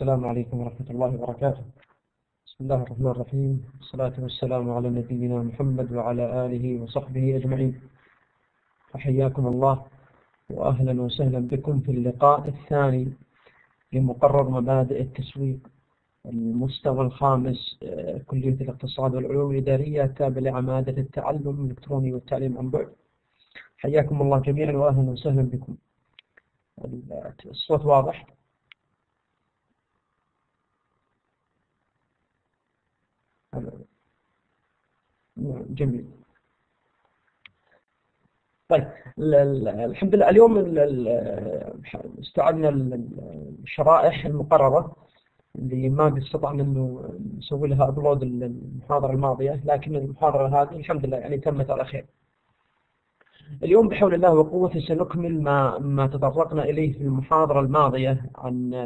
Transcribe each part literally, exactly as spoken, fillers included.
السلام عليكم ورحمة الله وبركاته. بسم الله الرحمن الرحيم، والصلاة والسلام على نبينا محمد وعلى آله وصحبه أجمعين. فحياكم الله وأهلا وسهلا بكم في اللقاء الثاني لمقرر مبادئ التسويق المستوى الخامس، كلية الاقتصاد والعلوم الإدارية التابعة لعمادة التعلم الإلكتروني والتعليم عن بعد. حياكم الله جميعا وأهلا وسهلا بكم. الصوت واضح؟ جميل. طيب، الحمد لله اليوم استعدنا الشرائح المقررة اللي ما قد استطعنا انه نسوي لها ابلود المحاضرة الماضية، لكن المحاضرة هذه الحمد لله يعني تمت على خير. اليوم بحول الله وقوته سنكمل ما ما تطرقنا اليه في المحاضرة الماضية عن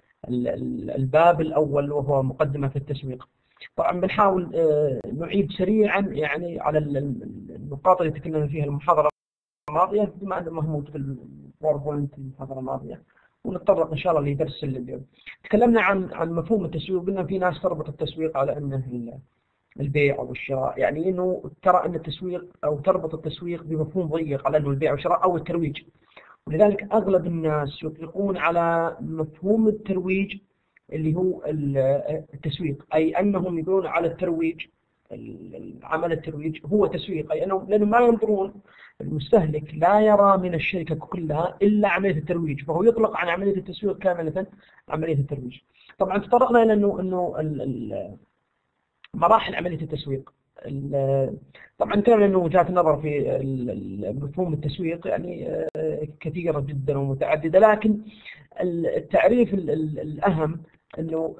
الباب الاول وهو مقدمة في التسويق. طبعا بنحاول نعيد سريعا يعني على النقاط اللي تكلمنا فيها المحاضرة الماضية بما أنه موجود في الباوربوينت المحاضرة الماضية، ونتطرق إن شاء الله لدرس اليوم. تكلمنا عن عن مفهوم التسويق، قلنا في ناس تربط التسويق على أنه البيع أو الشراء، يعني إنه ترى أن التسويق أو تربط التسويق بمفهوم ضيق على أنه البيع والشراء أو الترويج، ولذلك أغلب الناس يطلقون على مفهوم الترويج اللي هو التسويق، أي أنهم يقولون على الترويج العمل الترويج هو تسويق، أي أنهم لأنهم ما ينظرون، المستهلك لا يرى من الشركة كلها إلا عملية الترويج، فهو يطلق عن عملية التسويق كاملة عملية الترويج. طبعا تطرقنا إلى أنه أنه مراحل عملية التسويق. طبعا كان أنه وجهات النظر في مفهوم التسويق يعني كثيرة جدا ومتعددة، لكن التعريف الأهم أنه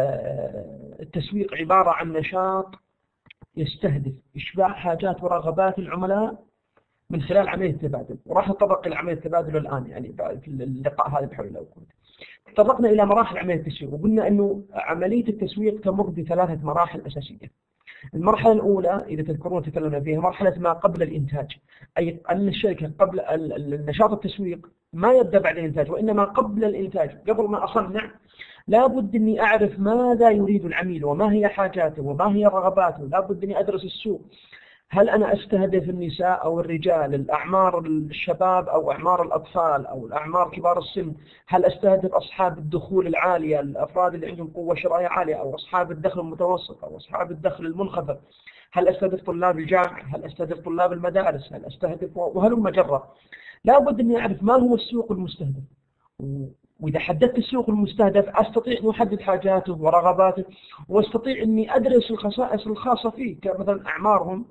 التسويق عبارة عن نشاط يستهدف إشباع حاجات ورغبات العملاء من خلال عملية التبادل، وراح نتطرق إلى عملية التبادل الآن يعني في اللقاء هذا بحول الله. تطرقنا إلى مراحل عملية التسويق، وقلنا أنه عملية التسويق تمر بثلاثة مراحل أساسية. المرحلة الأولى إذا تذكرون تكلمنا فيها مرحلة ما قبل الإنتاج، أي أن الشركة قبل النشاط التسويق ما يبدأ بعد الإنتاج، وإنما قبل الإنتاج قبل ما أصنع لابد أني أعرف ماذا يريد العميل وما هي حاجاته وما هي رغباته، لابد أني أدرس السوق. هل أنا أستهدف النساء أو الرجال، الأعمار الشباب أو أعمار الأطفال أو الأعمار كبار السن؟ هل أستهدف أصحاب الدخول العالية، الأفراد اللي عندهم قوة شرائية عالية، أو أصحاب الدخل المتوسط أو أصحاب الدخل المنخفض؟ هل أستهدف طلاب الجامعة؟ هل أستهدف طلاب المدارس؟ هل أستهدف وهلم جرا؟ لابد أني أعرف ما هو السوق المستهدف، وإذا حددت السوق المستهدف أستطيع أن أحدد حاجاته ورغباته، واستطيع أني أدرس الخصائص الخاصة فيه كمثلا أعمارهم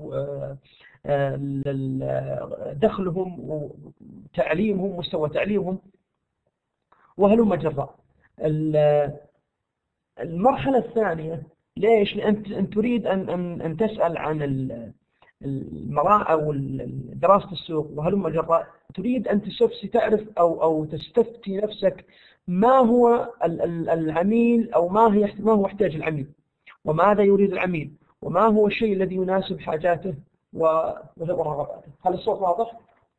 ودخلهم وتعليمهم مستوى تعليمهم وهلم جرا. المرحلة الثانية ليش؟ لأن أن تريد أن أن أن تسأل عن المراء أو دراسة السوق وهلم جرا، تريد أن تستفسي تعرف أو أو تستفتي نفسك ما هو العميل أو ما هي ما هو احتياج العميل وماذا يريد العميل وما هو الشيء الذي يناسب حاجاته ورغباته. هل الصوت واضح؟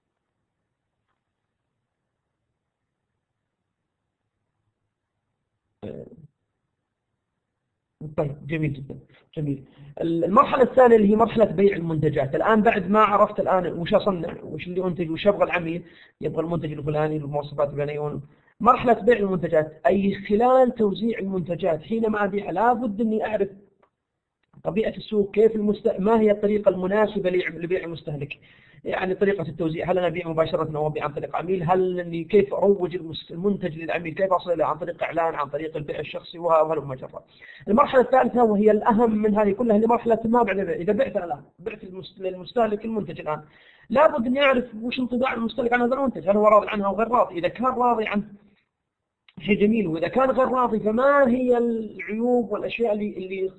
طيب جميل جدا جميل. المرحلة الثانية اللي هي مرحلة بيع المنتجات. الآن بعد ما عرفت الآن وش أصنع وش اللي أنتج وش يبغى العميل، يبغى المنتج الفلاني المواصفات الفلانية، مرحلة بيع المنتجات أي خلال توزيع المنتجات حينما أبيع لابد أني أعرف طبيعة السوق، كيف المست... ما هي الطريقة المناسبة لبيع المستهلك، يعني طريقة التوزيع، هل أنا أبيع مباشرة أو أبيع عن طريق عميل، هل أني كيف أروج المنتج للعميل، كيف أصل له عن طريق إعلان عن طريق البيع الشخصي وهلم جرا. المرحلة الثالثة وهي الأهم من هذه كلها هي مرحلة ما بعد البيع. إذا بعت الآن بعت للمستهلك المنتج الآن لابد أن يعرف وش انطباع المستهلك عن هذا المنتج، هل هو راضي عنه أو غير راضي. إذا كان راضي عنه شيء جميل، وإذا كان غير راضي فما هي العيوب والأشياء اللي اللي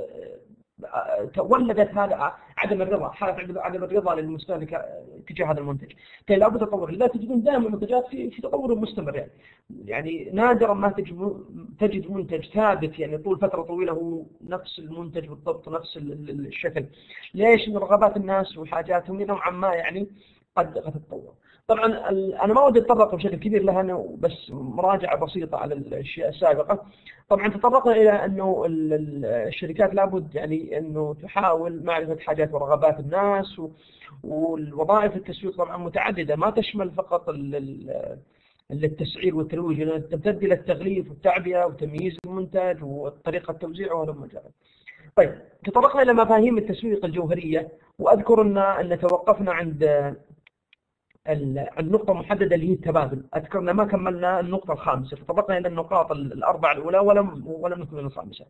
تولدت هذا عدم الرضا، حالة عدم الرضا للمستهلك تجاه هذا المنتج. كي لابد تطور. لا تجدون دائما المنتجات في في تطور مستمر، يعني يعني نادرا ما تجد منتج ثابت يعني طول فترة طويلة هو نفس المنتج بالضبط نفس الشكل. ليش؟ من رغبات الناس وحاجاتهم نوعا ما يعني قد قد تتطور. طبعا انا ما ودي اتطرق بشكل كبير لها، أنا بس مراجعه بسيطه على الاشياء السابقه. طبعا تطرقنا الى انه الشركات لابد يعني انه تحاول معرفه حاجات ورغبات الناس، والوظائف التسويق طبعا متعدده، ما تشمل فقط التسعير والترويج، لأنها تمتد الى التغليف والتعبئه وتمييز المنتج وطريقه توزيعه وهذا المجال. طيب تطرقنا الى مفاهيم التسويق الجوهريه، واذكر ان ان توقفنا عند النقطة محددة اللي هي التبادل. أذكرنا ما كملنا النقطة الخامسة، تطرقنا إلى النقاط الأربعة الأولى ولم ولم نكمل الخامسة.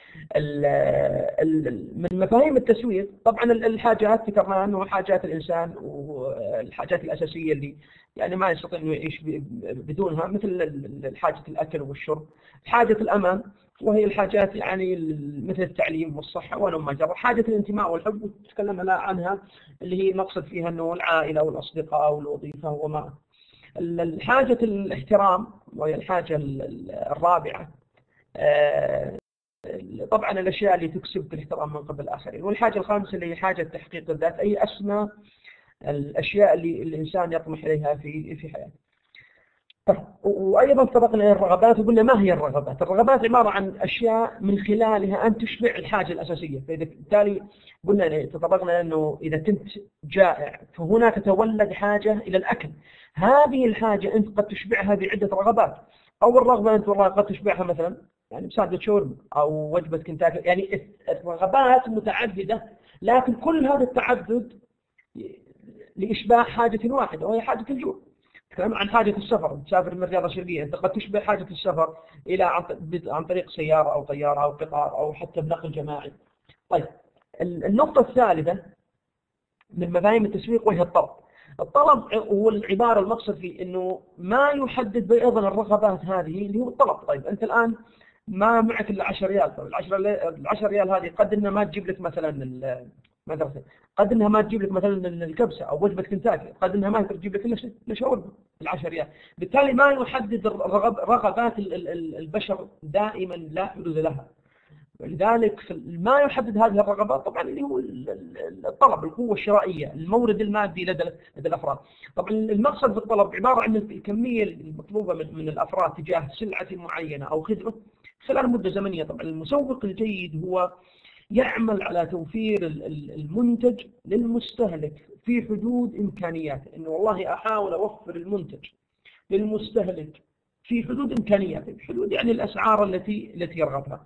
من مفاهيم التسويق طبعا الحاجات، ذكرنا أنه حاجات الإنسان والحاجات الأساسية اللي يعني ما يستطيع أنه يعيش بدونها، مثل حاجة الأكل والشرب، حاجة الأمان وهي الحاجات يعني مثل التعليم والصحة ولما جرى، حاجة الانتماء والحب وتكلمنا عنها اللي هي نقصد فيها أنه العائلة والأصدقاء والوظيفة وما. الحاجة الاحترام وهي الحاجة الرابعة، طبعا الأشياء اللي تكسبك الاحترام من قبل الآخرين. والحاجة الخامسة اللي هي حاجة تحقيق الذات، أي أسمى الأشياء اللي الإنسان يطمح إليها في في حياته. وأيضا طرقنا إلى الرغبات وقلنا ما هي الرغبات؟ الرغبات عبارة عن أشياء من خلالها أن تشبع الحاجة الأساسية. بالتالي قلنا تطرقنا أنه إذا كنت جائع فهنا تتولد حاجة إلى الأكل، هذه الحاجة أنت قد تشبعها بعدة رغبات. أول رغبة أنت والله قد تشبعها مثلا يعني مساعدة شاورما أو وجبة كنتاكي، يعني الرغبات متعددة، لكن كل هذا التعدد لإشباع حاجة واحدة وهي حاجة الجوع. تكلم عن حاجة السفر، تسافر من الرياض الشرقية، أنت قد تشبع حاجة السفر إلى عن طريق سيارة أو طيارة أو قطار أو حتى بنقل جماعي. طيب النقطة الثالثة من مفاهيم التسويق وهي الطلب. الطلب هو العبارة المقصد فيه أنه ما يحدد أيضا الرغبات هذه اللي هو الطلب. طيب أنت الآن ما معك إلا عشرة ريال، طيب العشرة ريال هذه قد إنها ما تجيب لك مثلا مثلا قد انها ما تجيب لك مثلا الكبسه او وجبه كنتاكي، قد انها ما تجيب لك الا شاورما العشر ريال. بالتالي ما يحدد رغبات البشر دائما لا حدود لها، ولذلك ما يحدد هذه الرغبات طبعا اللي هو الطلب، القوه الشرائيه، المورد المادي لدى لدى الافراد. طبعا المقصد بالطلب عباره عن الكميه المطلوبه من من الافراد تجاه سلعه معينه او خدمه خلال مده زمنيه. طبعا المسوق الجيد هو يعمل على توفير المنتج للمستهلك في حدود إمكانياته، إنه والله أحاول أوفر المنتج للمستهلك في حدود إمكانياته، في حدود يعني الأسعار التي التي يرغبها.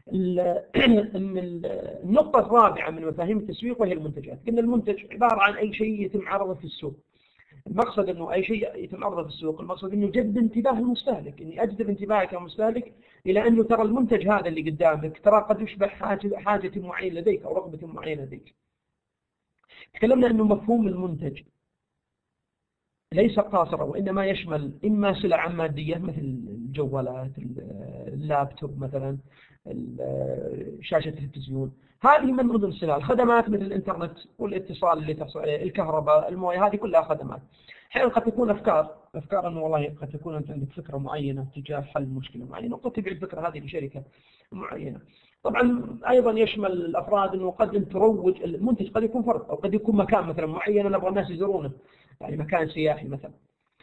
النقطة الرابعة من مفاهيم التسويق وهي المنتجات. قلنا المنتج عبارة عن أي شيء يتم عرضه في السوق. المقصد انه اي شيء يتم عرضه في السوق، المقصد انه جذب انتباه المستهلك، اني اجذب انتباهك كمستهلك الى انه ترى المنتج هذا اللي قدامك ترى قد يشبع حاجه حاجه معينه لديك او رغبه معينه لديك. تكلمنا انه مفهوم المنتج ليس قاصرا، وانما يشمل اما سلع ماديه مثل الجوالات، اللابتوب مثلا، شاشه التلفزيون، هذه من ضمن السلع. الخدمات مثل الانترنت والاتصال اللي تحصل عليه، الكهرباء، المويه، هذه كلها خدمات. احيانا قد تكون افكار افكار انه والله قد تكون انت عندك فكره معينه تجاه حل مشكله معينه وقد تبيع الفكره هذه لشركه معينه. طبعا ايضا يشمل الافراد انه قد انت تروج المنتج، قد يكون فرد او قد يكون مكان مثلا معين نبغى الناس يزورونه، يعني مكان سياحي مثلا.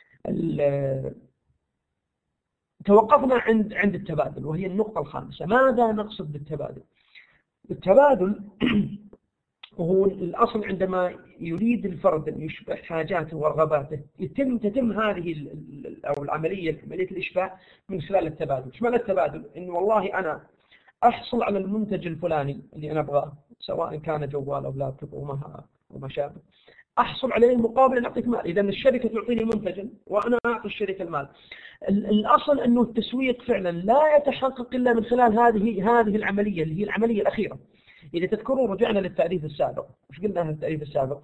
توقفنا عند عند التبادل وهي النقطة الخامسة. ماذا نقصد بالتبادل؟ التبادل وهو الأصل عندما يريد الفرد أن يشبع حاجاته ورغباته، يتم تتم هذه أو العملية عملية الإشباع من خلال التبادل. ايش معنى التبادل؟ إنه والله أنا أحصل على المنتج الفلاني اللي أنا أبغاه، سواء كان جوال أو لابتوب أو ما وما شابه، أحصل عليه مقابل أن أعطيك مال. إذا الشركة تعطيني منتجا وأنا أعطي الشركة المال. الأصل أنه التسويق فعلا لا يتحقق إلا من خلال هذه هذه العملية اللي هي العملية الأخيرة. إذا تذكرون رجعنا للتعريف السابق، وش قلنا في التعريف السابق؟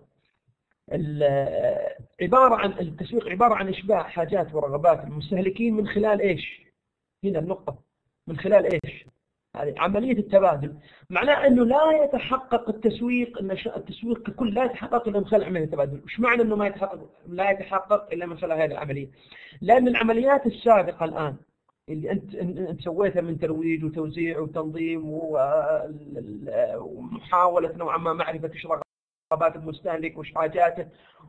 عبارة عن التسويق عبارة عن إشباع حاجات ورغبات المستهلكين من خلال إيش؟ هنا النقطة، من خلال إيش؟ هذه عملية التبادل. معناه أنه لا يتحقق التسويق، أن التسويق ككل لا يتحقق إلا من خلال عملية التبادل. وش معنى أنه ما يتحقق لا يتحقق إلا من خلال هذه العملية؟ لأن العمليات السابقة الآن اللي أنت أنت سويتها من ترويج وتوزيع وتنظيم ومحاولة نوعا ما معرفة إيش رغبات المستهلك وش حاجاته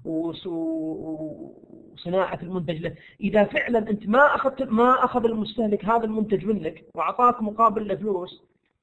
وصناعة المنتج له. إذا فعلا أنت ما أخذت ما أخذ المستهلك هذا المنتج منك وأعطاك مقابل له فلوس،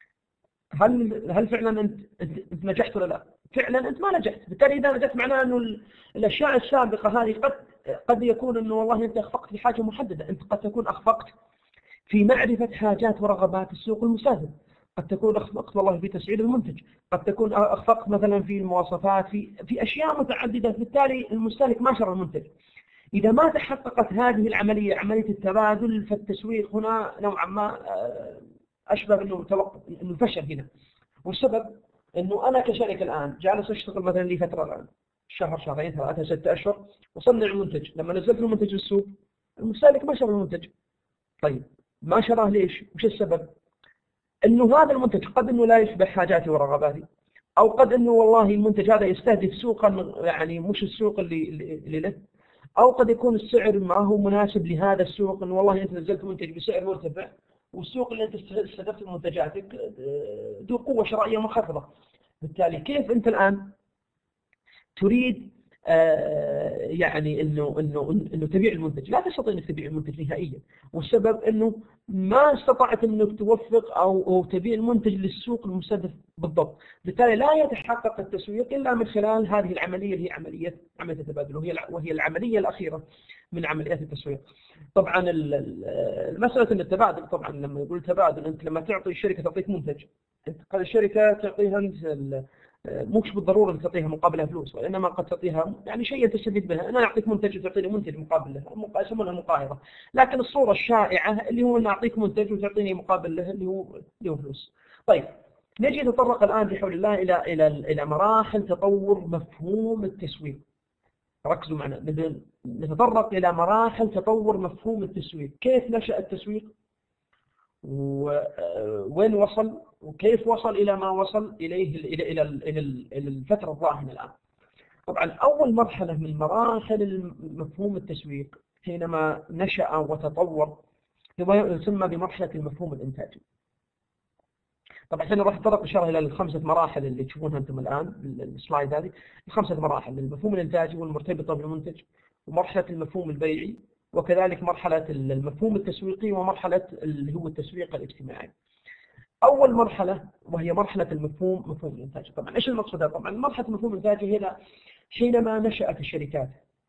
هل هل فعلا أنت أنت أنت نجحت ولا لا؟ فعلا أنت ما نجحت. بالتالي إذا نجحت معناه إنه الأشياء السابقة هذه قد قد يكون إنه والله أنت أخفقت في حاجة محددة، أنت قد تكون أخفقت في معرفة حاجات ورغبات السوق المستهدف، قد تكون أخفقت والله في تسعير المنتج، قد تكون أخفقت مثلا في المواصفات، في في أشياء متعددة. بالتالي المستهلك ما شرى المنتج. إذا ما تحققت هذه العملية، عملية التبادل، فالتسويق هنا نوعا ما أشبه إنه توقف، إنه فشل هنا. والسبب إنه أنا كشركة الآن جالس أشتغل مثلا لي فترة الآن شهر شهرين ثلاثة ستة أشهر وصنع المنتج، لما نزلت المنتج للسوق المستهلك ما شرى المنتج. طيب ما شراه ليش؟ وش السبب؟ إنه هذا المنتج قد إنه لا يشبه حاجاتي ورغباتي، أو قد إنه والله المنتج هذا يستهدف سوقا يعني مش السوق اللي اللي له، أو قد يكون السعر ما هو مناسب لهذا السوق، إنه والله أنت نزلت منتج بسعر مرتفع والسوق اللي أنت استهدفت منتجاتك ذو قوة شرائية منخفضة. بالتالي كيف أنت الآن تريد آه يعني انه انه انه تبيع المنتج؟ لا تستطيع انك تبيع المنتج نهائيا، والسبب انه ما استطعت انك توفق او او تبيع المنتج للسوق المستهدف بالضبط. بالتالي لا يتحقق التسويق الا من خلال هذه العمليه اللي هي عمليه عمليه التبادل، وهي وهي العمليه الاخيره من عمليات التسويق. طبعا المساله ان التبادل، طبعا لما يقول تبادل انت لما تعطي الشركه تعطيك منتج، انت قد الشركه تعطيها انت مش بالضرورة أن تعطيها مقابلها فلوس، وإنما قد تعطيها يعني شيء تستفيد منها. أنا أعطيك منتج وتعطيني منتج مقابل له، يسمونها المقايضة. لكن الصورة الشائعة اللي هو أن أعطيك منتج وتعطيني مقابل له اللي هو اللي هو فلوس. طيب نجي نتطرق الآن بحول الله إلى إلى إلى مراحل تطور مفهوم التسويق. ركزوا معنا، نتطرق إلى مراحل تطور مفهوم التسويق. كيف نشأ التسويق؟ وين وصل؟ وكيف وصل إلى ما وصل إليه إلى إلى إلى إلى الفترة الراهنة الآن؟ طبعا أول مرحلة من مراحل مفهوم التسويق حينما نشأ وتطور يسمى بمرحلة المفهوم الإنتاجي. طبعا احنا راح نتطرق إن شاء الله إلى الخمسة مراحل اللي تشوفونها أنتم الآن بالسلايد هذه، الخمسة مراحل: المفهوم الإنتاجي والمرتبطة بالمنتج، ومرحلة المفهوم البيعي، وكذلك مرحلة المفهوم التسويقي، ومرحلة اللي هو التسويق الاجتماعي. أول مرحلة وهي مرحلة المفهوم مفهوم الإنتاج. طبعا إيش المقصود؟ طبعا مرحلة المفهوم الإنتاجي هنا حينما نشأت الشركات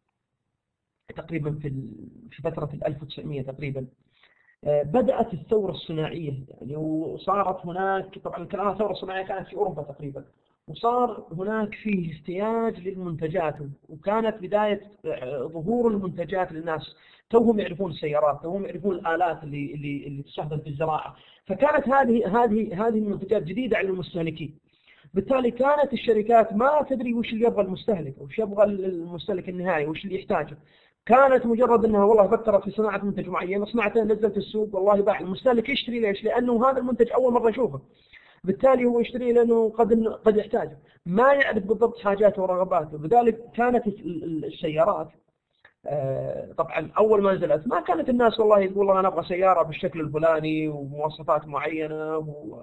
تقريبا في في فترة ألف وتسعمئة تقريبا، بدأت الثورة الصناعية يعني، وصارت هناك طبعا كلام الثورة الصناعية كانت في أوروبا تقريبا، وصار هناك فيه احتياج للمنتجات، وكانت بداية ظهور المنتجات للناس، توهم يعرفون السيارات، توهم يعرفون الآلات اللي اللي اللي تستخدم في الزراعة، فكانت هذه هذه هذه المنتجات جديدة على المستهلكين. بالتالي كانت الشركات ما تدري وش اللي يبغى المستهلك، وش يبغى المستهلك النهائي، وش اللي يحتاجه. كانت مجرد انها والله فكرت في صناعة منتج معين، صنعته نزلت السوق، والله باع. المستهلك يشتري ليش؟ لأنه هذا المنتج أول مرة يشوفه، بالتالي هو يشتري لأنه قد قد يحتاجه، ما يعرف بالضبط حاجاته ورغباته. لذلك كانت السيارات طبعا أول ما نزلت ما كانت الناس والله تقول والله أنا أبغى سيارة بالشكل الفلاني ومواصفات معينة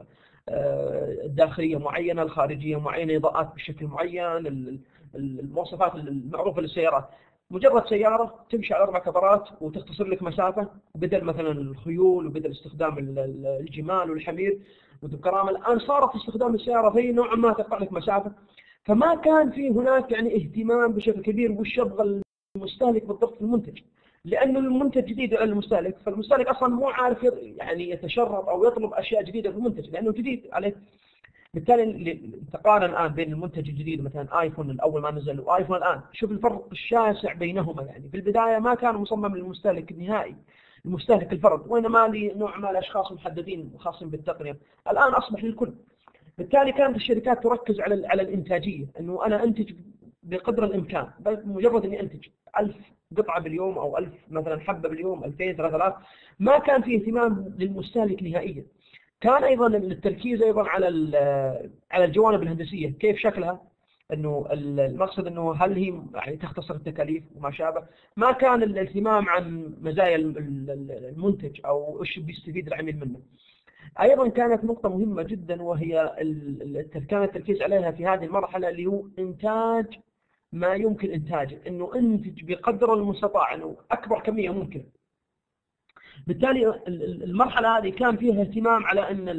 والداخلية معينة، الخارجية معينة، إضاءات بشكل معين، المواصفات المعروفة للسيارات. مجرد سيارة تمشي على أربع كبرات وتختصر لك مسافة، بدل مثلا الخيول وبدل استخدام الجمال والحمير والكرامة، الآن صارت استخدام السيارة في نوع ما تقطع لك مسافة. فما كان في هناك يعني اهتمام بشكل كبير وش يبغى المستهلك بالضبط في المنتج، لأنه المنتج جديد على المستهلك، فالمستهلك أصلا مو عارف يعني يتشرط أو يطلب أشياء جديدة في المنتج لأنه جديد عليه. بالتالي تقارن الآن بين المنتج الجديد مثلا آيفون الأول ما نزل وآيفون الآن، شوف الفرق الشاسع بينهما. يعني في البداية ما كان مصمم للمستهلك النهائي، المستهلك الفرد، وإنما لنوع ما الأشخاص محددين خاصين بالتقنية، الآن أصبح للكل. بالتالي كانت الشركات تركز على على الإنتاجية، إنه أنا أنتج بقدر الإمكان، بل مجرد إني أنتج ألف قطعة باليوم أو ألف مثلا حبة باليوم، ألفين، ثلاثة آلاف، ما كان في اهتمام للمستهلك نهائيا. كان أيضا التركيز أيضا على على الجوانب الهندسية، كيف شكلها، إنه المقصد إنه هل هي يعني تختصر التكاليف وما شابه. ما كان الاهتمام عن مزايا المنتج أو إيش بيستفيد العميل منه. أيضا كانت نقطة مهمة جدا، وهي كان التركيز عليها في هذه المرحلة، اللي هو إنتاج ما يمكن إنتاجه، إنه أنتج بقدر المستطاع إنه أكبر كمية ممكنة. بالتالي المرحلة هذه كان فيها اهتمام على أن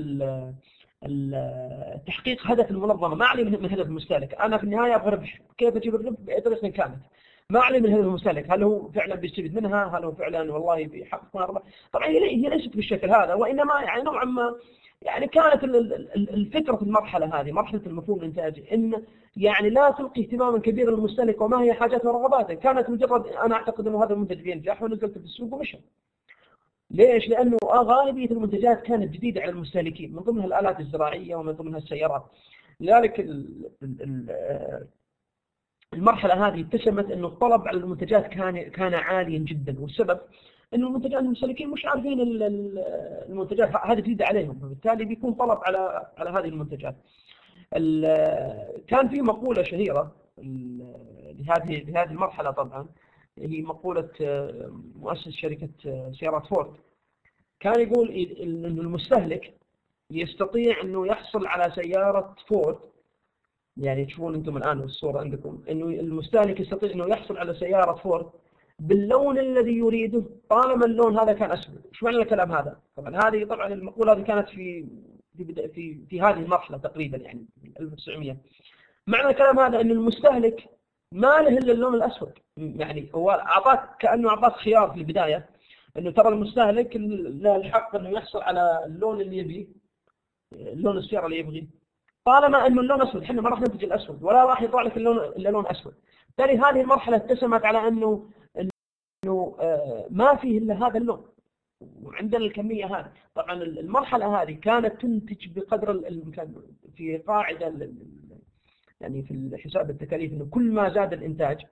تحقيق هدف المنظمة، ما علي من هدف المستهلك. أنا في النهاية أبغى ربح، كيف أجيب الربح؟ بأي طريقة كانت، ما علي من هدف المستهلك، هل هو فعلا بيستفيد منها، هل هو فعلا والله بيحقق مرضى. طبعا هي ليست بالشكل هذا، وإنما يعني نوعا ما يعني كانت الفكرة في المرحلة هذه، مرحلة المفهوم الإنتاجي، إن يعني لا تلقي اهتماما كبيرا للمستهلك وما هي حاجاته ورغباته. كانت مجرد أنا أعتقد أنه هذا المنتج بينجح ونزلت في السوق ومشى. ليش؟ لأنه غالبية المنتجات كانت جديدة على المستهلكين، من ضمنها الآلات الزراعية ومن ضمنها السيارات. لذلك المرحلة هذه اتسمت أنه الطلب على المنتجات كان كان عاليا جدا، والسبب أنه المنتجات المستهلكين مش عارفين المنتجات هذه جديدة عليهم، فبالتالي بيكون طلب على على هذه المنتجات. كان في مقولة شهيرة لهذه لهذه المرحلة، طبعا هي مقولة مؤسس شركة سيارات فورد. كان يقول إن المستهلك يستطيع أنه يحصل على سيارة فورد، يعني تشوفون أنتم الآن الصورة عندكم، أنه المستهلك يستطيع أنه يحصل على سيارة فورد باللون الذي يريده طالما اللون هذا كان أسود. إيش معنى الكلام هذا؟ طبعا هذه طبعا المقولة هذه كانت في في في, في هذه المرحلة تقريبا، يعني ألف وتسعمئة. معنى الكلام هذا أن المستهلك ما له إلا اللون الأسود، يعني هو أعطاك كأنه أعطاك خيار في البداية، أنه ترى المستهلك له الحق أنه يحصل على اللون اللي يبيه، اللون السيارة اللي يبغيه، طالما أنه اللون أسود. إحنا ما راح ننتج الأسود ولا راح يطلع لك اللون إلا لون أسود. بالتالي هذه المرحلة اتسمت على أنه أنه ما فيه إلا هذا اللون، وعندنا الكمية هذه. طبعا المرحلة هذه كانت تنتج بقدر الإمكان، في قاعدة يعني في حساب التكاليف، أنه كل ما زاد الإنتاج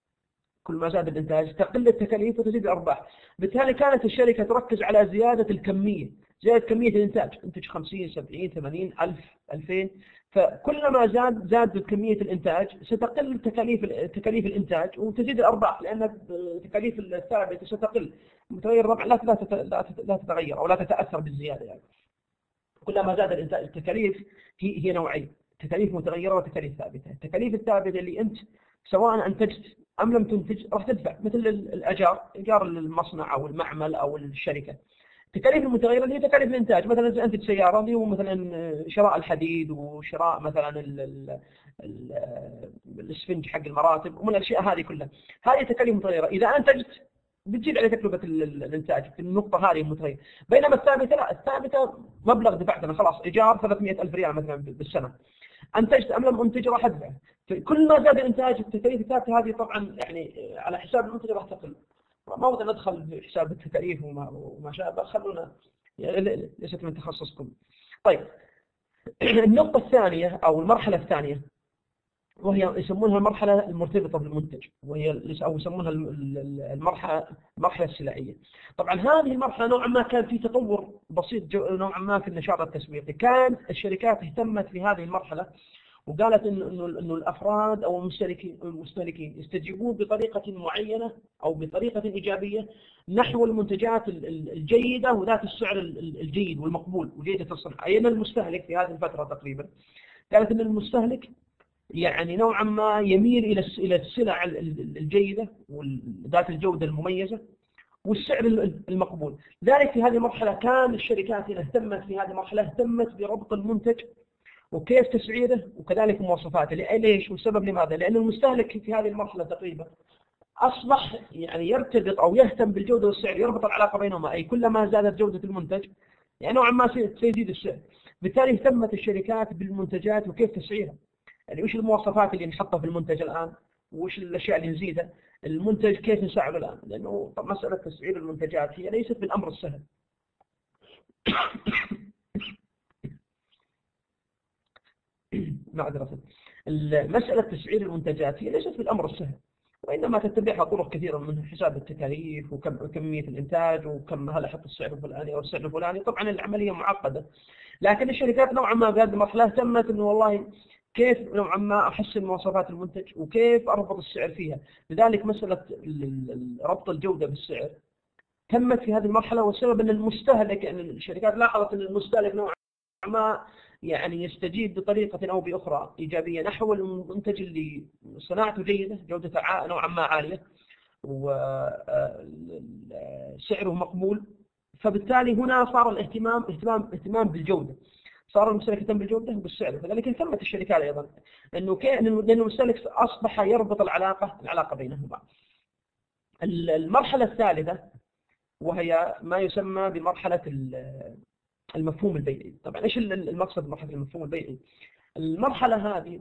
كل ما زاد الإنتاج تقل التكاليف وتزيد الأرباح. بالتالي كانت الشركة تركز على زيادة الكمية، زيادة كمية الإنتاج، انتج خمسين سبعين ثمانين ألف ألفين، فكلما زاد زاد كمية الإنتاج ستقل تكاليف تكاليف الإنتاج وتزيد الأرباح، لأن التكاليف الثابتة ستقل. متغير الربح لا لا تتغير أو لا تتأثر بالزيادة. يعني كلما زاد الإنتاج، التكاليف هي هي نوعين، تكاليف متغيرة وتكاليف ثابتة. التكاليف الثابتة اللي أنت سواء أنتجت أم لم تنتج راح تدفع، مثل الأجار، إيجار المصنع أو المعمل أو الشركة. التكاليف المتغيرة اللي هي تكاليف الإنتاج، مثلا إذا أنتج سيارة اللي هو مثلا شراء الحديد وشراء مثلا ال ال ال الاسفنج حق المراتب ومن الأشياء هذه كلها، هذه تكاليف متغيرة. إذا أنتجت بتزيد على تكلفة الإنتاج في النقطة هذه المتغيرة. بينما الثابتة لا، الثابتة مبلغ دفعتنا خلاص، إيجار ثلاثمئة ألف ريال مثلا بالسنة، أنتجت أم لم أنتج راح أدفع. كل ما زاد الإنتاج التكاليف الثابتة هذه طبعا يعني على حساب المنتج راح تقل. ما ودنا ندخل في حساب التكاليف وما وما شابه، خلونا يعني ليست من تخصصكم. طيب النقطة الثانية أو المرحلة الثانية، وهي يسمونها المرحلة المرتبطة بالمنتج، وهي أو يسمونها المرحلة المرحلة السلعية. طبعا هذه المرحلة نوعا ما كان في تطور بسيط نوعا ما في النشاط التسويقي. كان الشركات اهتمت في هذه المرحلة وقالت إنه إنه إنه الأفراد أو المستهلكين المستهلكين يستجيبون بطريقة معينة أو بطريقة إيجابية نحو المنتجات الجيدة وذات السعر الجيد والمقبول وجيدة الصنع. أين المستهلك في هذه الفترة تقريبا؟ قالت إن المستهلك يعني نوعا ما يميل إلى إلى السلع الجيدة وذات الجودة المميزة والسعر المقبول. ذلك في هذه المرحلة كان الشركات اهتمت في هذه المرحلة اهتمت بربط المنتج وكيف تسعيره وكذلك مواصفاته. ليش والسبب لماذا؟ لأن المستهلك في هذه المرحلة تقريبا أصبح يعني يرتبط أو يهتم بالجودة والسعر، يربط العلاقة بينهما، أي كلما زادت جودة المنتج يعني نوعا ما سيزيد السعر. بالتالي اهتمت الشركات بالمنتجات وكيف تسعيرها، يعني وش المواصفات اللي نحطها في المنتج الآن، وش الأشياء اللي نزيدها، المنتج كيف نسعره الآن، لأنه مسألة تسعير المنتجات هي ليست بالأمر السهل. معذرة. مسألة تسعير المنتجات هي ليست بالأمر السهل، وإنما تتبعها طرق كثيرة من حساب التكاليف وكم كمية الإنتاج وكم هل أحط السعر الفلاني أو السعر الفلاني. طبعا العملية معقدة، لكن الشركات نوعا ما في هذه المرحلة اهتمت إنه والله كيف نوعا ما أحسن مواصفات المنتج وكيف أربط السعر فيها. لذلك مسألة ربط الجودة بالسعر تمت في هذه المرحلة، والسبب أن المستهلك، أن الشركات لاحظت أن المستهلك نوعا ما يعني يستجيب بطريقة أو بأخرى إيجابية نحو المنتج اللي صناعته جيدة، جودته نوعا ما عالية، وسعره مقبول. فبالتالي هنا صار الاهتمام اهتمام اهتمام بالجودة، صار المستهلك يهتم بالجودة وبالسعر. فذلك اهتمت الشركات أيضا أنه لأن المستهلك أصبح يربط العلاقة العلاقة بينهما. المرحلة الثالثة وهي ما يسمى بمرحلة المفهوم البيعي. طبعا إيش المقصد بمرحلة المفهوم البيعي؟ المرحلة هذه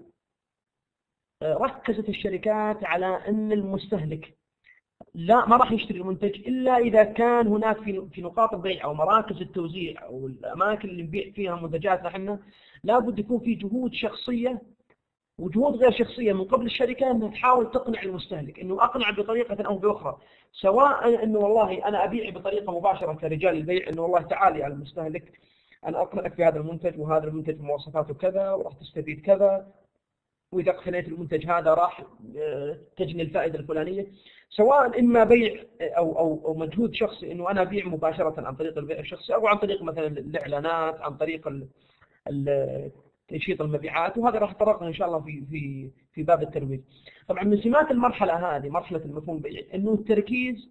ركزت الشركات على أن المستهلك لا ما راح يشتري المنتج إلا إذا كان هناك في في نقاط البيع أو مراكز التوزيع أو الأماكن اللي نبيع فيها منتجاتنا احنا، لابد يكون في جهود شخصية وجهود غير شخصية من قبل الشركة أنها تحاول تقنع المستهلك، أنه أقنع بطريقة أو بأخرى، سواء أنه والله أنا أبيع بطريقة مباشرة كرجال البيع، أنه والله تعالي على المستهلك أنا أقنعك في هذا المنتج، وهذا المنتج مواصفاته كذا وراح تستفيد كذا، وإذا اقتنيت المنتج هذا راح تجني الفائدة الفلانية، سواء إما بيع أو أو أو مجهود شخصي، إنه أنا أبيع مباشرة عن طريق البيع الشخصي، أو عن طريق مثلا الإعلانات، عن طريق تنشيط المبيعات. وهذا راح نتطرق إن شاء الله في في في باب الترويج. طبعا من سمات المرحلة هذه مرحلة المفهوم البيعي إنه التركيز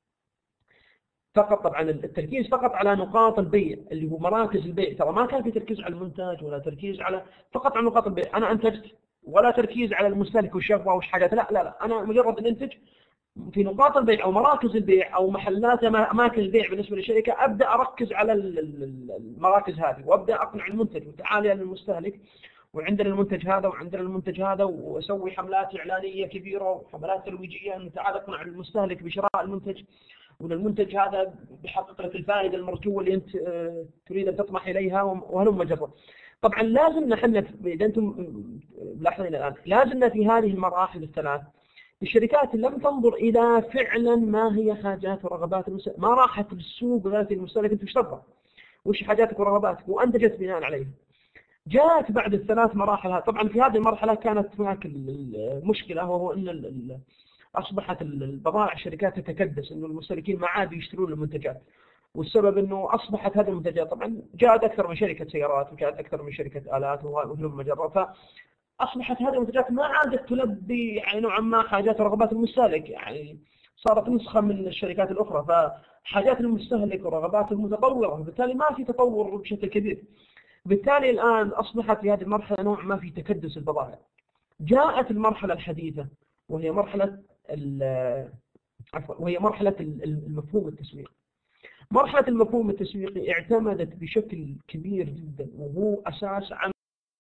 فقط، طبعا التركيز فقط على نقاط البيع اللي هو مراكز البيع. ترى ما كان في تركيز على المنتج ولا تركيز على فقط على نقاط البيع، أنا أنتجت، ولا تركيز على المستهلك والشغوة وش حاجات، لا لا لا، أنا مجرد أن أنتج في نقاط البيع أو مراكز البيع أو محلات أماكن البيع بالنسبة للشركة، أبدأ أركز على المراكز هذه وأبدأ أقنع المنتج وتعالي للمستهلك، وعندنا المنتج هذا وعندنا المنتج هذا، وأسوي حملات إعلانية كبيرة وحملات ترويجية أن تعال أقنع المستهلك بشراء المنتج، وأن المنتج هذا بيحقق لك الفائدة المرجوة اللي أنت تريد أن تطمح إليها وهلم مجرد. طبعا لازم نحن إذا أنتم ملاحظين الآن، لازمنا في هذه المراحل الثلاث الشركات لم تنظر إلى فعلا ما هي حاجات ورغبات المستهلك، ما راحت للسوق ذات المستهلك أنت وش تبغى، وش حاجاتك ورغباتك، وأنتجت بناء عليه. جاءت بعد الثلاث مراحل. طبعا في هذه المرحلة كانت هناك المشكلة، وهو أن أصبحت البضائع الشركات تتكدس، أنه المستهلكين ما عادوا يشترون المنتجات، والسبب أنه أصبحت هذه المنتجات، طبعا جاءت أكثر من شركة سيارات وجاءت أكثر من شركة آلات وهلم مجرد، فأصبحت هذه المنتجات ما عادت تلبي يعني نوعا ما حاجات ورغبات المستهلك، يعني صارت نسخة من الشركات الأخرى، فحاجات المستهلك ورغباته متطورة، وبالتالي ما في تطور بشكل كبير. بالتالي الآن أصبحت في هذه المرحلة نوع ما في تكدس البضائع. جاءت المرحلة الحديثة وهي مرحلة عفوا وهي مرحلة المفهوم التسويقي. مرحلة المفهوم التسويقي اعتمدت بشكل كبير جدا، وهو أساس عمل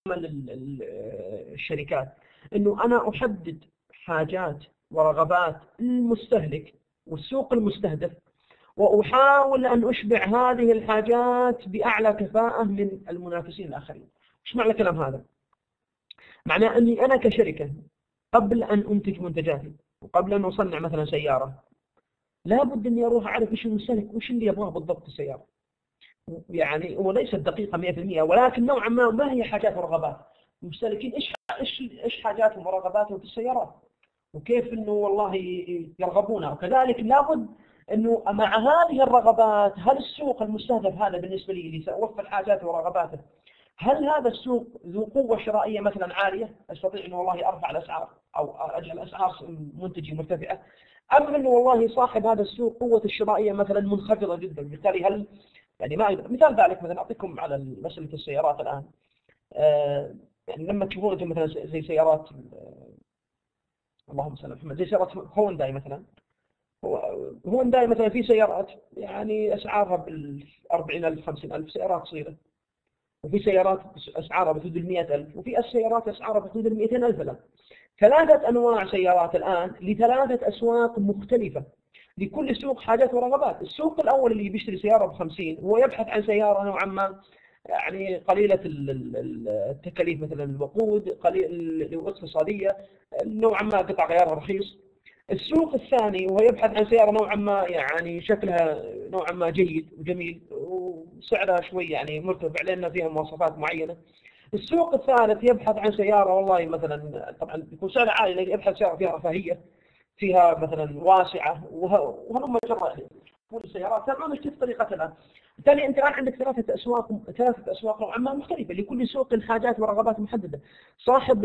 الشركات، إنه أنا أحدد حاجات ورغبات المستهلك والسوق المستهدف، وأحاول أن أشبع هذه الحاجات بأعلى كفاءة من المنافسين الآخرين. إيش معنى الكلام هذا؟ معناه أني أنا كشركة قبل أن أنتج منتجاتي وقبل أن أصنع مثلا سيارة، لابد أني أروح أعرف إيش المستهلك وإيش اللي يبغاه بالضبط السيارة. يعني وليست دقيقة مئة بالمئة، ولكن نوعا ما ما هي حاجات ورغبات المستهلكين، إيش إيش إيش حاجاتهم ورغباتهم في السيارات، وكيف إنه والله يرغبونها. وكذلك لابد إنه مع هذه الرغبات، هل السوق المستهدف هذا بالنسبة لي اللي سأوفر حاجاته ورغباته، هل هذا السوق ذو قوة شرائية مثلا عالية أستطيع إنه والله أرفع الأسعار أو أجعل أسعار منتجي مرتفعة، أم إنه والله صاحب هذا السوق قوة الشرائية مثلا منخفضة جدا. بالتالي هل يعني ما مثال ذلك مثلا أعطيكم على مسألة السيارات الآن. آه يعني لما تشوفون أنتم مثلا زي سيارات آه اللهم صل على محمد، زي سيارات هونداي مثلا، هونداي مثلا في سيارات يعني أسعارها بالأربعين ألف خمسين ألف، سيارات صغيرة، وفي سيارات أسعارها بحدود المئة ألف، وفي السيارات أسعارها بحدود المئتين ألف الآن. ثلاثة أنواع سيارات الآن لثلاثة أسواق مختلفة، لكل سوق حاجات ورغبات. السوق الأول اللي بيشتري سيارة بخمسين هو يبحث عن سيارة نوعا ما يعني قليلة التكاليف، مثلا الوقود قليل اقتصادية، نوعا ما قطع غيارها رخيص. السوق الثاني وهو يبحث عن سيارة نوعا ما يعني شكلها نوعا ما جيد وجميل وسعرها شوي يعني مرتفع لأن فيها مواصفات معينة. السوق الثالث يبحث عن سيارة والله مثلا طبعا يكون سعرها عالي، يبحث سيارة فيها رفاهية، فيها مثلا واسعة وهلم جرا. السيارات ما نشوف طريقتها الآن. بالتالي أنت الآن عندك ثلاثة أسواق ثلاثة أسواق نوعا ما مختلفة، لكل سوق حاجات ورغبات محددة. صاحب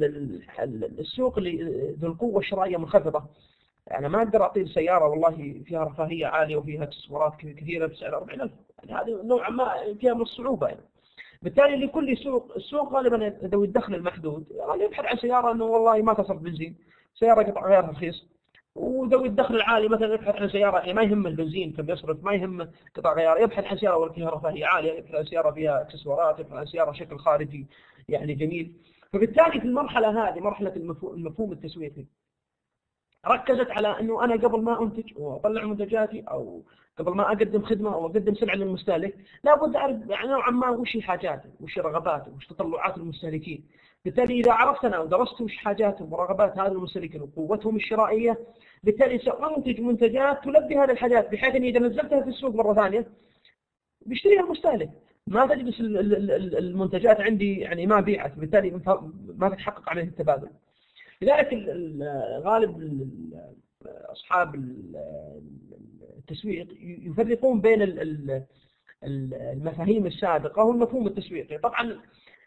السوق اللي ذو القوة الشرائية منخفضة، أنا ما أقدر أعطيه سيارة والله فيها رفاهية عالية وفيها اكسسوارات كثيرة بسعر أربعين ألف، يعني هذه نوعا ما فيها من الصعوبة يعني. بالتالي لكل سوق، السوق غالبا ذوي الدخل المحدود يعني يبحث عن سيارة أنه والله ما تصرف بنزين، سيارة قطع غيارها رخيص. وذوي الدخل العالي مثلا يبحث عن سيارة يعني ما يهم البنزين كم يصرف، ما يهم قطع غيار، يبحث عن سيارة فيها رفاهية عالية، يبحث عن سيارة فيها اكسسوارات، يبحث عن سيارة شكل خارجي يعني جميل. فبالتالي في المرحلة هذه مرحلة المفهوم التسويقي ركزت على انه انا قبل ما انتج واطلع منتجاتي او قبل ما اقدم خدمه او اقدم سلعه للمستهلك لابد اعرف يعني نوعا ما وش حاجاته وش رغباته وش تطلعات المستهلكين. بالتالي اذا عرفت انا ودرست وش حاجاتهم ورغبات هذا المستهلكين وقوتهم الشرائيه، بالتالي سانتج منتجات تلبي هذه الحاجات، بحيث اني اذا نزلتها في السوق مره ثانيه بيشتريها المستهلك. ما تجلس المنتجات عندي يعني ما بيعت، بالتالي ما تتحقق عليه التبادل. لذلك غالب أصحاب التسويق يفرقون بين المفاهيم السابقة والمفهوم التسويقي. طبعا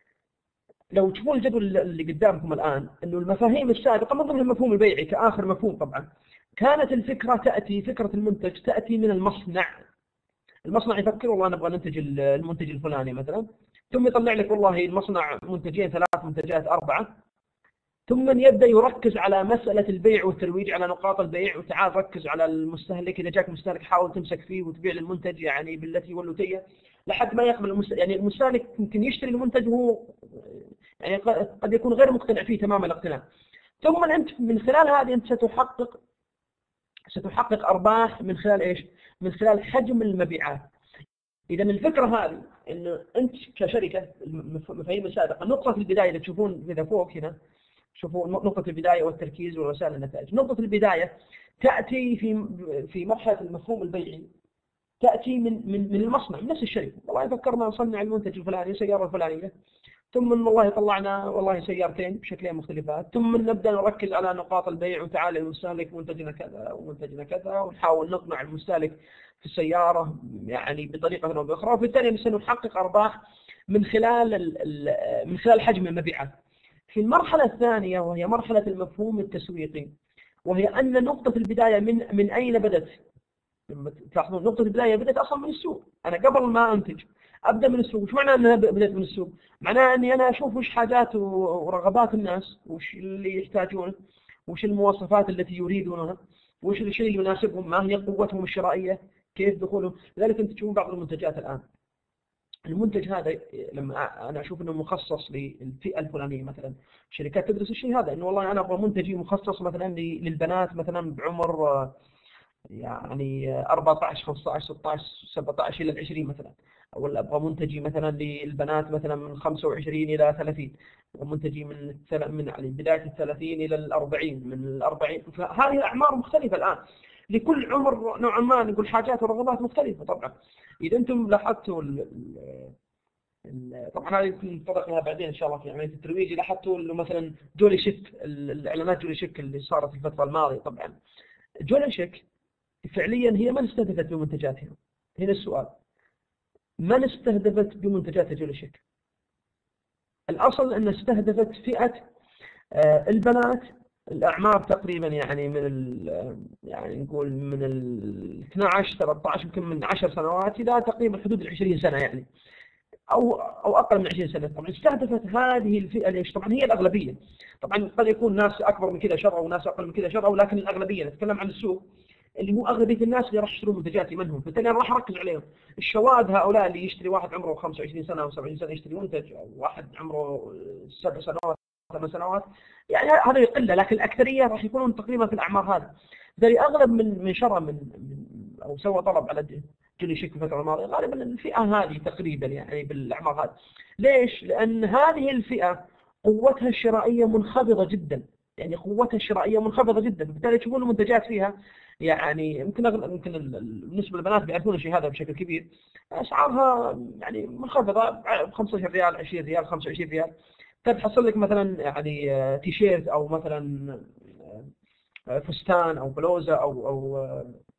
لو تشوفون الجدول اللي قدامكم الآن أنه المفاهيم السابقة من ضمن المفهوم البيعي كآخر مفهوم طبعا كانت الفكرة تأتي، فكرة المنتج تأتي من المصنع. المصنع يفكر والله نبغى ننتج المنتج الفلاني مثلا، ثم يطلع لك والله المصنع منتجين ثلاث منتجات أربعة، ثم يبدأ يركز على مسألة البيع والترويج، على نقاط البيع، وتعال ركز على المستهلك، إذا جاك مستهلك حاول تمسك فيه وتبيع المنتج يعني بالتي والتي لحد ما يقبل المستهلك. يعني المستهلك يمكن يشتري المنتج وهو يعني قد يكون غير مقتنع فيه تمام الاقتناع. ثم أنت من خلال هذه أنت ستحقق ستحقق أرباح من خلال إيش؟ من خلال حجم المبيعات. إذا الفكرة هذه إنه أنت كشركة المفاهيم السابقة نقطة البداية اللي تشوفون إذا فوق هنا شوفوا نقطة البداية والتركيز ووسائل النتائج. نقطة البداية تأتي في في مرحلة المفهوم البيعي، تأتي من من من المصنع، من نفس الشركة. والله فكرنا نصنع المنتج الفلاني السيارة الفلانية، ثم من والله طلعنا والله سيارتين بشكلين مختلفات، ثم نبدأ نركز على نقاط البيع وتعالى المستهلك منتجنا كذا ومنتجنا كذا، ونحاول نقنع المستهلك في السيارة يعني بطريقة أو بأخرى، وبالتالي سنحقق أرباح من خلال من خلال حجم المبيعات. في المرحلة الثانية وهي مرحلة المفهوم التسويقي، وهي أن نقطة البداية من من أين بدأت؟ تلاحظون نقطة البداية بدأت أصلا من السوق. أنا قبل ما أنتج أبدأ من السوق. وش معنى أنها بدأت من السوق؟ معناه أني أنا أشوف وش حاجات ورغبات الناس، وش اللي يحتاجونه، وش المواصفات التي يريدونها، وش الشيء اللي يناسبهم، ما هي قوتهم الشرائية، كيف دخولهم. لذلك أنت تشوفون بعض المنتجات الآن المنتج هذا لما أنا أشوف أنه مخصص للفئة الفلانية، مثلا شركات تدرس الشيء هذا، أنه والله أنا أبغى منتجي مخصص مثلا للبنات مثلا بعمر يعني أربعة عشر خمسة عشر ستة عشر سبعة عشر إلى عشرين مثلا، أو أبغى منتجي مثلا للبنات مثلا من خمسة وعشرين إلى ثلاثين، ومنتجي من من يعني بداية الثلاثين إلى الأربعين، من الأربعين. فهذه أعمار مختلفة الآن، لكل عمر نوعا ما نقول حاجات ورغبات مختلفة. طبعا إذا أنتم لاحظتوا طبعا هذه نتطرق لها بعدين إن شاء الله في عملية الترويج، لاحظتوا إنه مثلا جولي شيك، الإعلانات جولي شيك اللي صارت الفترة الماضية، طبعا جولي شيك فعليا هي من استهدفت بمنتجاتها؟ هنا السؤال، من استهدفت بمنتجات جولي شيك؟ الأصل أن استهدفت فئة البنات الأعمار تقريبا يعني من يعني نقول من ال اثني عشر ثلاثة عشر يمكن من عشر سنوات إلى تقريبا حدود ال عشرين سنة يعني، أو أو أقل من عشرين سنة. طبعا استهدفت هذه الفئة ليش؟ طبعا هي الأغلبية. طبعا قد يكون ناس أكبر من كذا شرعوا وناس أقل من كذا شرعوا، لكن الأغلبية نتكلم عن السوق اللي هو أغلبية الناس اللي راح يشترون منتجاتي منهم. بالتالي أنا راح أركز عليهم. الشواذ هؤلاء اللي يشتري واحد عمره خمسة وعشرين سنة أو سبعين سنة يشتري منتج، أو واحد عمره سبع سنوات ثمان سنوات، يعني هذا يقل، لكن الأكثرية راح يكونون تقريبا في الأعمار هذه. بالتالي أغلب من من شرى من, من أو سوى طلب على جولي شيك في الفترة الماضية غالبا الفئة هذه تقريبا يعني بالأعمار هذه. ليش؟ لأن هذه الفئة قوتها الشرائية منخفضة جدا، يعني قوتها الشرائية منخفضة جدا، بالتالي تشوفون المنتجات فيها يعني يمكن يمكن بالنسبة للبنات بيعرفون الشيء هذا بشكل كبير، أسعارها يعني منخفضة ب خمسة عشر ريال عشرين ريال خمسة وعشرين ريال. تحصل لك مثلا يعني تيشيرت أو مثلا فستان أو بلوزة أو أو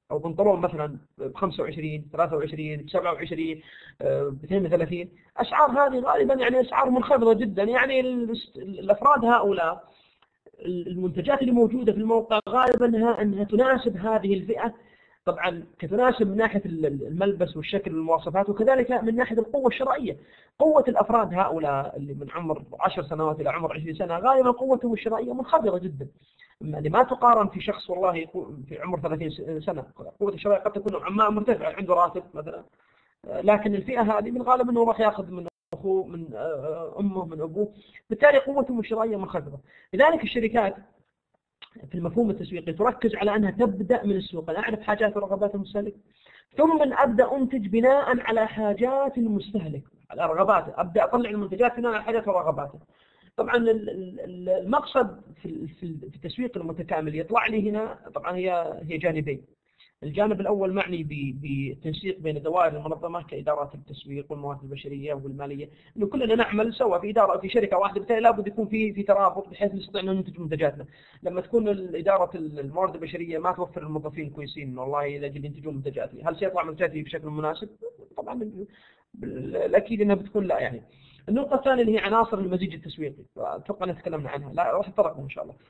أو بنطلون مثلا ب خمسة وعشرين ثلاثة وعشرين سبعة وعشرين ب اثنين وثلاثين، أسعار هذه غالبا يعني أسعار منخفضة جدا. يعني الأفراد هؤلاء المنتجات اللي موجودة في الموقع غالبا أنها أنها تناسب هذه الفئة، طبعا كتناسب من ناحية الملبس والشكل والمواصفات، وكذلك من ناحية القوة الشرائية. قوة الأفراد هؤلاء اللي من عمر عشر سنوات إلى عمر عشرين سنة غالبا قوتهم الشرائية منخفضة جدا، يعني ما تقارن في شخص والله في عمر ثلاثين سنة قوة الشرائية قد تكون عمال مرتفعة عنده راتب مثلا، لكن الفئة هذه من غالب أنه راح يأخذ من أخوه من أمه من أبوه، بالتالي قوتهم الشرائية منخفضة. لذلك الشركات في المفهوم التسويقي تركز على أنها تبدأ من السوق، أنا أعرف حاجات ورغبات المستهلك ثم أبدأ أنتج بناء على حاجات المستهلك، على رغباته، أبدأ أطلع المنتجات بناء على حاجات ورغباته. طبعا المقصد في التسويق المتكامل يطلع لي هنا طبعا هي هي جانبين. الجانب الأول معني بالتنسيق بين دوائر المنظمة كإدارات التسويق والموارد البشرية والمالية، إنه كلنا نعمل سوا في إدارة في شركة واحدة، بالتالي لابد يكون في في ترابط بحيث نستطيع أن ننتج منتجاتنا. لما تكون إدارة الموارد البشرية ما توفر الموظفين كويسين، والله إذا جد ينتجون منتجاتي، هل سيطلع منتجاتي بشكل مناسب؟ طبعا الأكيد أنها بتكون لا. يعني النقطة الثانية اللي هي عناصر المزيج التسويقي، أتوقع أن تكلمنا عنها، لا راح نتطرق إن شاء الله.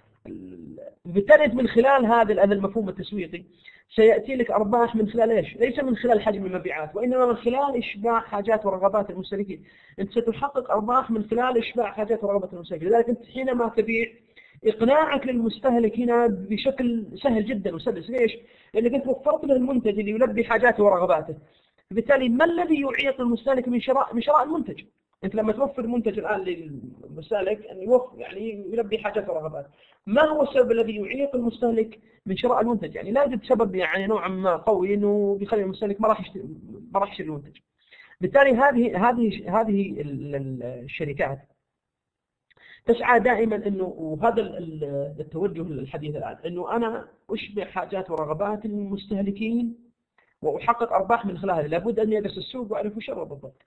بالتالي من خلال هذا المفهوم التسويقي سيأتي لك أرباح من خلال إيش؟ ليس من خلال حجم المبيعات، وإنما من خلال إشباع حاجات ورغبات المستهلكين. أنت ستحقق أرباح من خلال إشباع حاجات ورغبات المستهلكين. لذلك أنت حينما تبيع إقناعك للمستهلك هنا بشكل سهل جدا وسلس. ليش؟ لأنك أنت وفرت له المنتج اللي يلبي حاجاته ورغباته. بالتالي ما الذي يعيق المستهلك من شراء من شراء المنتج؟ أنت لما توفر منتج الآن للمستهلك أن يوفر يعني يلبي حاجات ورغبات، ما هو السبب الذي يعيق المستهلك من شراء المنتج؟ يعني لا يوجد سبب يعني نوعا ما قوي إنه بيخلي المستهلك ما راح يشتري ما راح يشتري المنتج. بالتالي هذه هذه هذه الشركات تسعى دائما إنه، وهذا التوجه الحديث الآن، إنه أنا أشبع حاجات ورغبات المستهلكين وأحقق أرباح من خلالها. لابد أن يدرس السوق وأعرف وش هو بالضبط.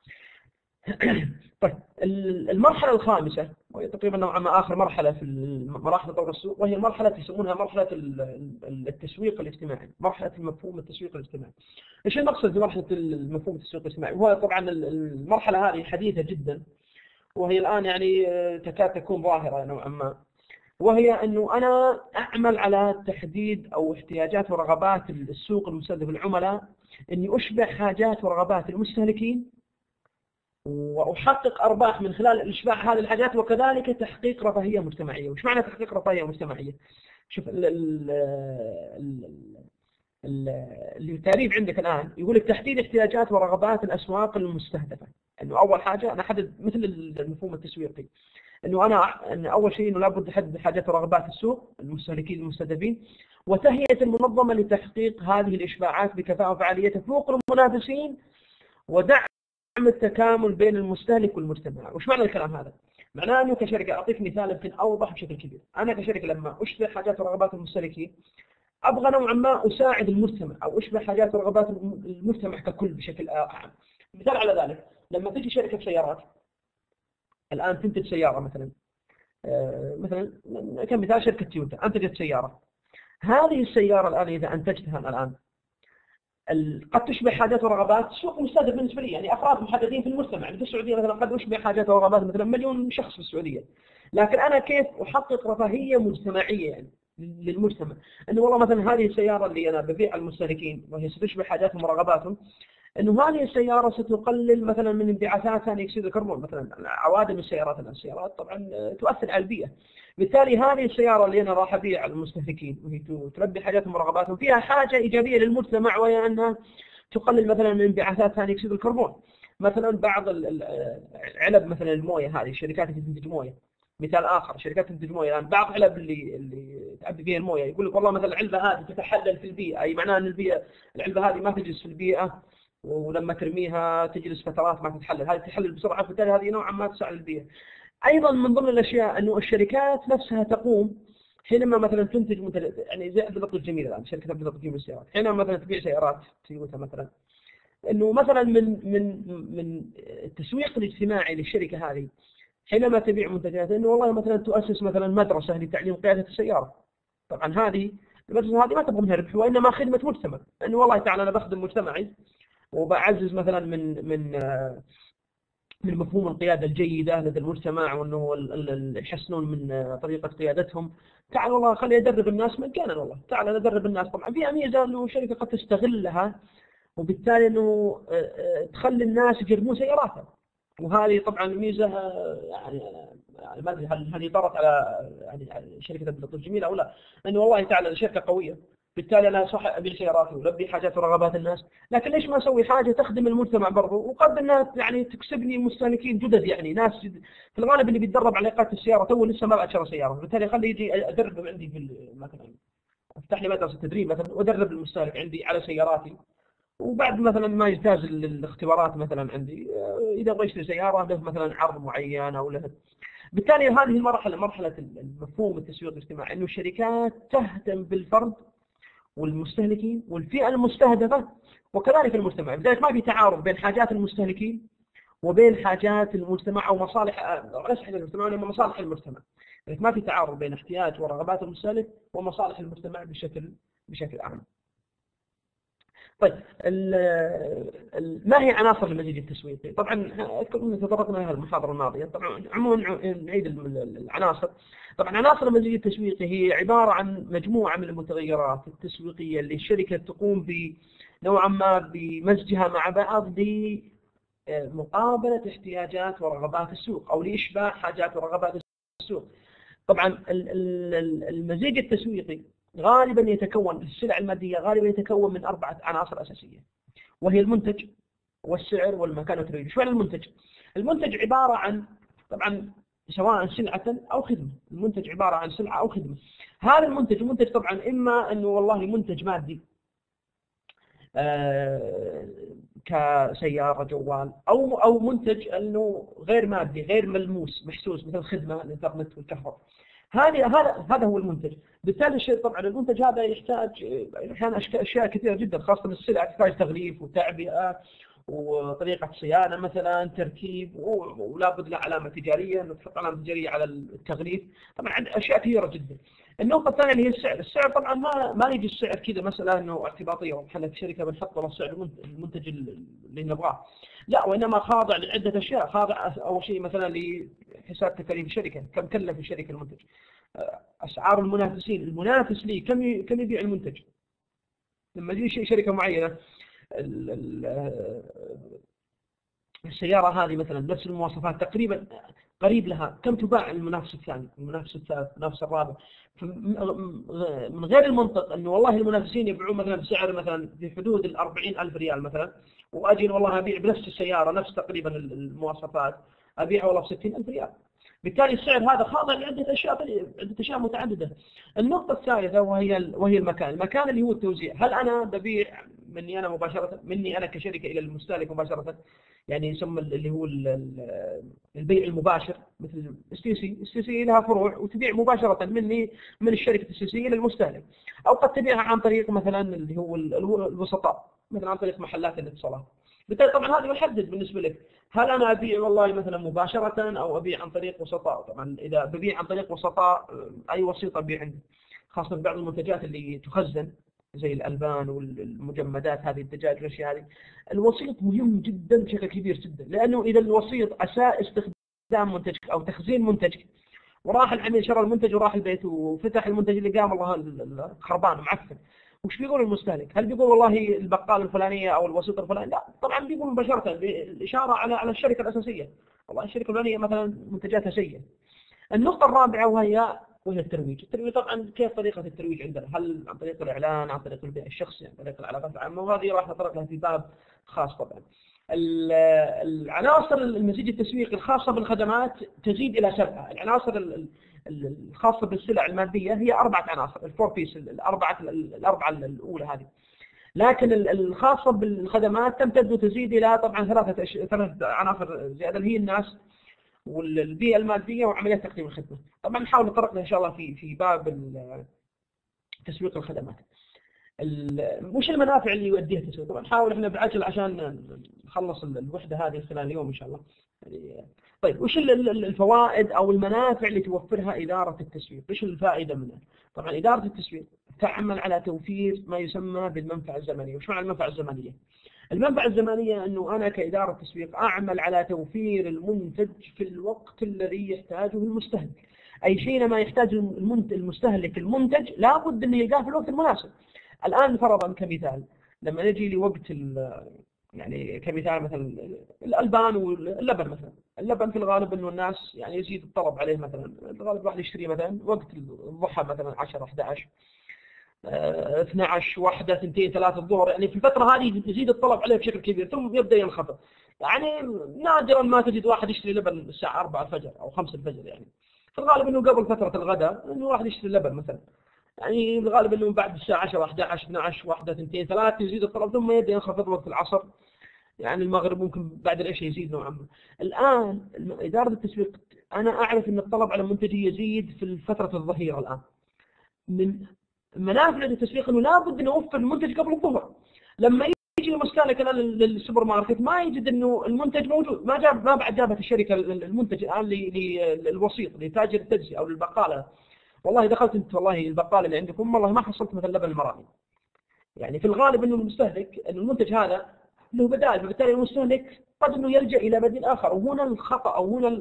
طيب المرحلة الخامسة وهي تقريبا نوعا ما آخر مرحلة في مراحل تطور السوق، وهي المرحلة يسمونها مرحلة التسويق الاجتماعي، مرحلة المفهوم التسويق الاجتماعي. ايش المقصد بمرحلة المفهوم التسويق الاجتماعي؟ وهو طبعا المرحلة هذه حديثة جدا، وهي الآن يعني تكاد تكون ظاهرة نوعا ما، وهي أنه أنا أعمل على تحديد أو احتياجات ورغبات السوق المستهدف العملاء، أني أشبع حاجات ورغبات المستهلكين وأحقق أرباح من خلال الإشباع هذه الحاجات، وكذلك تحقيق رفاهية مجتمعية. وش معنى تحقيق رفاهية مجتمعية؟ شوف التعريف عندك الآن يقول لك تحديد احتياجات ورغبات الأسواق المستهدفة. إنه أول حاجة أنا أحدد مثل المفهوم التسويقي، إنه أنا إن أول شيء إنه لابد أحدد حاجات ورغبات السوق المستهلكين المستهدفين، وتهيئة المنظمة لتحقيق هذه الإشباعات بكفاءة وفعالية تفوق المنافسين، ودعم التكامل بين المستهلك والمجتمع. وش معنى الكلام هذا؟ معناه أنه كشركة، أعطيك مثال يمكن أوضح بشكل كبير. أنا كشركة لما أشبع حاجات ورغبات المستهلكين أبغى نوعا ما أساعد المجتمع أو أشبع حاجات ورغبات المجتمع ككل بشكل أعم. مثال على ذلك، لما تجي شركة سيارات الآن تنتج سيارة مثلا، مثلا كمثال شركة تويوتا أنتجت سيارة. هذه السيارة الآن إذا أنتجتها الآن قد تشبه حاجات ورغبات سوق مستهدف بالنسبة لي، يعني أفراد محددين في المجتمع. في السعودية مثلا قد أشبه حاجات ورغبات مثلا مليون شخص في السعودية، لكن أنا كيف أحقق رفاهية مجتمعية يعني للمجتمع؟ أنه والله مثلا هذه السيارة اللي أنا ببيع المستهلكين وهي ستشبه حاجاتهم ورغباتهم، أنه هذه السيارة ستقلل مثلا من انبعاثات ثاني أكسيد الكربون، مثلا عوادم السيارات. السيارات طبعا تؤثر على البيئة. بالتالي هذه السيارة اللي أنا راح أبيع المستهلكين وهي تلبي حاجاتهم ورغباتهم فيها حاجة إيجابية للمجتمع، وهي أنها تقلل مثلا من انبعاثات ثاني أكسيد الكربون. مثلا بعض العلب مثلا الموية، هذه الشركات اللي تنتج موية، مثال آخر شركات تنتج موية الآن، بعض علب اللي اللي تعبي فيها الموية يقول لك والله مثلا العلبة هذه تتحلل في البيئة، أي معناه أن البيئة العلبة هذه ما تجلس في البيئة، ولما ترميها تجلس فترات ما تتحلل، هذه تحلل بسرعة، بالتالي هذه نوعا ما تساعد البيئة. أيضا من ضمن الأشياء أنه الشركات نفسها تقوم حينما مثلا تنتج منتج، يعني زي عبد اللطيف الجميل الآن، شركة عبد اللطيف الجميل للسيارات، حينما مثلا تبيع سيارات تويوتا مثلا، أنه مثلا من من من التسويق الاجتماعي للشركة هذه حينما تبيع منتجات، أنه والله مثلا تؤسس مثلا مدرسة لتعليم قيادة السيارة. طبعا هذه المدرسة هذه ما تبغى منها ربح، وإنما خدمة مجتمع، إنه والله تعالى أنا بخدم مجتمعي وبعزز مثلا من من من مفهوم القيادة الجيدة لدى المجتمع، وأنه يحسنون من طريقة قيادتهم. تعال والله خلي أدرب الناس مجانا، والله تعال أدرب الناس. طبعا فيها ميزة أنه شركة قد تستغلها، وبالتالي أنه تخلي الناس يجربون سياراتها، وهذه طبعا ميزة يعني ما أدري هل هل طرت على يعني شركة الطب جميلة أو لا، لأنه والله تعالى شركة قوية، بالتالي أنا صح أبيع سياراتي ولبي حاجات ورغبات الناس، لكن ليش ما أسوي حاجة تخدم المجتمع برضو، وقد أنها يعني تكسبني مستهلكين جدد، يعني ناس في الغالب اللي بيتدرب على إقادة السيارة تو لسه ما بعد شرى سيارة، بالتالي خلي يجي أدرب عندي في مثلا أفتح لي مدرسة تدريب مثلا وأدرب المستهلك عندي على سياراتي، وبعد مثلا ما يجتاز الاختبارات مثلا عندي إذا بغى يشتري سيارة له مثلا عرض معين أو له. بالتالي هذه المرحلة مرحلة المفهوم التسويق الاجتماعي، إنه الشركات تهتم بالفرد والمستهلكين والفئة المستهدفة وكذلك المجتمع، لذلك ما في تعارض بين حاجات المستهلكين وبين حاجات المجتمع أو مصالح ليس حاجات المجتمع وإنما مصالح المجتمع، لذلك ما في تعارض بين احتياج ورغبات المستهلك ومصالح المجتمع بشكل بشكل عام. طيب ما هي عناصر المزيج التسويقي؟ طبعا اذكر ان تطرقنا لها المحاضره الماضيه. طبعا عموما نعيد العناصر. طبعا عناصر المزيج التسويقي هي عباره عن مجموعه من المتغيرات التسويقيه اللي الشركه تقوم بنوعا ما بمزجها مع بعض لمقابله احتياجات ورغبات السوق او لاشباع حاجات ورغبات السوق. طبعا المزيج التسويقي غالبا يتكون السلع المادية غالبا يتكون من أربعة عناصر أساسية، وهي المنتج والسعر والمكان والترويج. شو المنتج؟ المنتج عبارة عن طبعا سواء سلعة أو خدمة، المنتج عبارة عن سلعة أو خدمة. هذا المنتج المنتج طبعا إما أنه والله منتج مادي آه كسيارة جوال، أو أو منتج أنه غير مادي غير ملموس محسوس مثل خدمة الإنترنت والكهرباء. هذه هذا هذا هو المنتج. بالتالي الشيء طبعا المنتج هذا يحتاج احيانا اشياء كثيره جدا، خاصه بالسلع تحتاج تغليف وتعبئه وطريقه صيانه مثلا تركيب، ولا بد له علامه تجاريه انه تحط علامه تجاريه على التغليف. طبعا اشياء كثيره جدا. النقطه الثانيه اللي هي السعر. السعر طبعا ما ما يجي السعر كذا مساله انه اعتباطيه واحنا في شركه بنحط له السعر المنتج اللي نبغاه، لا، وانما خاضع لعده اشياء. خاضع اول شيء مثلا لحساب تكاليف الشركه، كم كلف الشركه المنتج، اسعار المنافسين، المنافس لي كم كم يبيع المنتج. لما تجي شركه معينه السياره هذه مثلا نفس المواصفات تقريبا قريب لها، كم تباع المنافس الثاني، المنافس الثالث، المنافس الرابع. من غير المنطق انه والله المنافسين يبيعون مثلا بسعر مثلا في حدود ال أربعين ألف ريال مثلا، واجي والله ابيع بنفس السياره نفس تقريبا المواصفات ابيعها والله ب ستين ألف ريال. بالتالي السعر هذا خاضع لعده اشياء عده اشياء متعدده. النقطه الثالثه وهي وهي المكان. المكان اللي هو التوزيع. هل انا ببيع مني انا مباشره، مني انا كشركه الى المستهلك مباشره، يعني يسمى اللي هو البيع المباشر مثل السي سي. السي سي لها فروع وتبيع مباشره مني من الشركه السي سي الى المستهلك، او قد تبيعها عن طريق مثلا اللي هو الوسطاء مثلا عن طريق محلات الاتصالات. بالتالي طبعا هذا يحدد بالنسبه لك هل انا ابيع والله مثلا مباشره او ابيع عن طريق وسطاء. طبعا اذا ببيع عن طريق وسطاء اي وسيط ابيع عندي، خاصه بعض المنتجات اللي تخزن زي الالبان والمجمدات هذه الدجاج والاشياء هذه، الوسيط مهم جدا بشكل كبير جدا، لانه اذا الوسيط اساء استخدام منتجك او تخزين منتجك وراح العميل شرى المنتج وراح البيت وفتح المنتج اللي قام الله خربان ومعفن، وش بيقول المستهلك؟ هل بيقول والله البقال الفلانيه او الوسيط الفلاني؟ لا، طبعا بيقول مباشره بالاشاره على على الشركه الاساسيه، والله الشركه الفلانيه مثلا منتجاتها سيئه. النقطه الرابعه وهي وهي الترويج. الترويج طبعا كيف طريقه الترويج عندنا؟ هل عن طريق الاعلان، عن طريق البيع الشخصي، عن طريق العلاقات العامه؟ وهذه راح نتطرق لها في باب خاص. طبعا العناصر المزيج التسويقي الخاصه بالخدمات تزيد الى سبعه. العناصر الخاصه بالسلع الماديه هي اربعه عناصر، الفور بيس، الاربعه الاربعه الاولى هذه. لكن الخاصه بالخدمات تمتد وتزيد الى طبعا ثلاثه أش... ثلاث عناصر زياده، اللي هي الناس والبيئه الماديه وعمليات تقديم الخدمه. طبعا نحاول نتطرق لها ان شاء الله في في باب تسويق الخدمات. وش المنافع اللي يؤديها التسويق؟ طبعا نحاول احنا بعجل عشان نخلص الوحده هذه خلال اليوم ان شاء الله. طيب وش الفوائد او المنافع اللي توفرها اداره التسويق؟ ايش الفائده منها؟ طبعا اداره التسويق تعمل على توفير ما يسمى بالمنفعة الزمنية. وش معنى المنفعة الزمنية؟ المنفعة الزمنية أنه أنا كإدارة تسويق أعمل على توفير المنتج في الوقت الذي يحتاجه المستهلك. أي حينما يحتاج المستهلك المنتج لابد أن يلقاه في الوقت المناسب. الآن فرضا كمثال لما نجي لوقت يعني كمثال مثلا الألبان واللبن مثلا، اللبن في الغالب أنه الناس يعني يزيد الطلب عليه، مثلا الغالب واحد يشتري مثلا وقت الضحى مثلا عشرة أحد عشر اثني عشر واحدة اثنين ثلاثة الظهر، يعني في الفترة هذه يزيد الطلب عليه بشكل كبير ثم يبدأ ينخفض. يعني نادرا ما تجد واحد يشتري لبن الساعة أربعة الفجر أو خمسة الفجر، يعني في الغالب أنه قبل فترة الغداء أنه واحد يشتري لبن مثلا، يعني الغالب أنه بعد الساعة عشرة أحد عشر اثني عشر واحدة اثنين ثلاثة يزيد الطلب ثم يبدأ ينخفض وقت العصر، يعني المغرب ممكن بعد العشاء يزيد نوعا ما. الآن إدارة التسويق أنا أعرف أن الطلب على منتجي يزيد في فترة الظهيرة. الآن من منافع التسويق أنه لابد أن أوفر المنتج قبل الظهر. لما يجي المستهلك الآن للسوبر ماركت ما يجد أنه المنتج موجود، ما جاب ما بعد جابت الشركة المنتج الآن للوسيط لتاجر التجزئة أو للبقالة، والله دخلت أنت والله البقالة اللي عندكم والله ما حصلت مثل لبن المراعي. يعني في الغالب أنه المستهلك أنه المنتج هذا له بدائل، فبالتالي المستهلك قد أنه يلجأ إلى بديل آخر. وهنا الخطأ أو هنا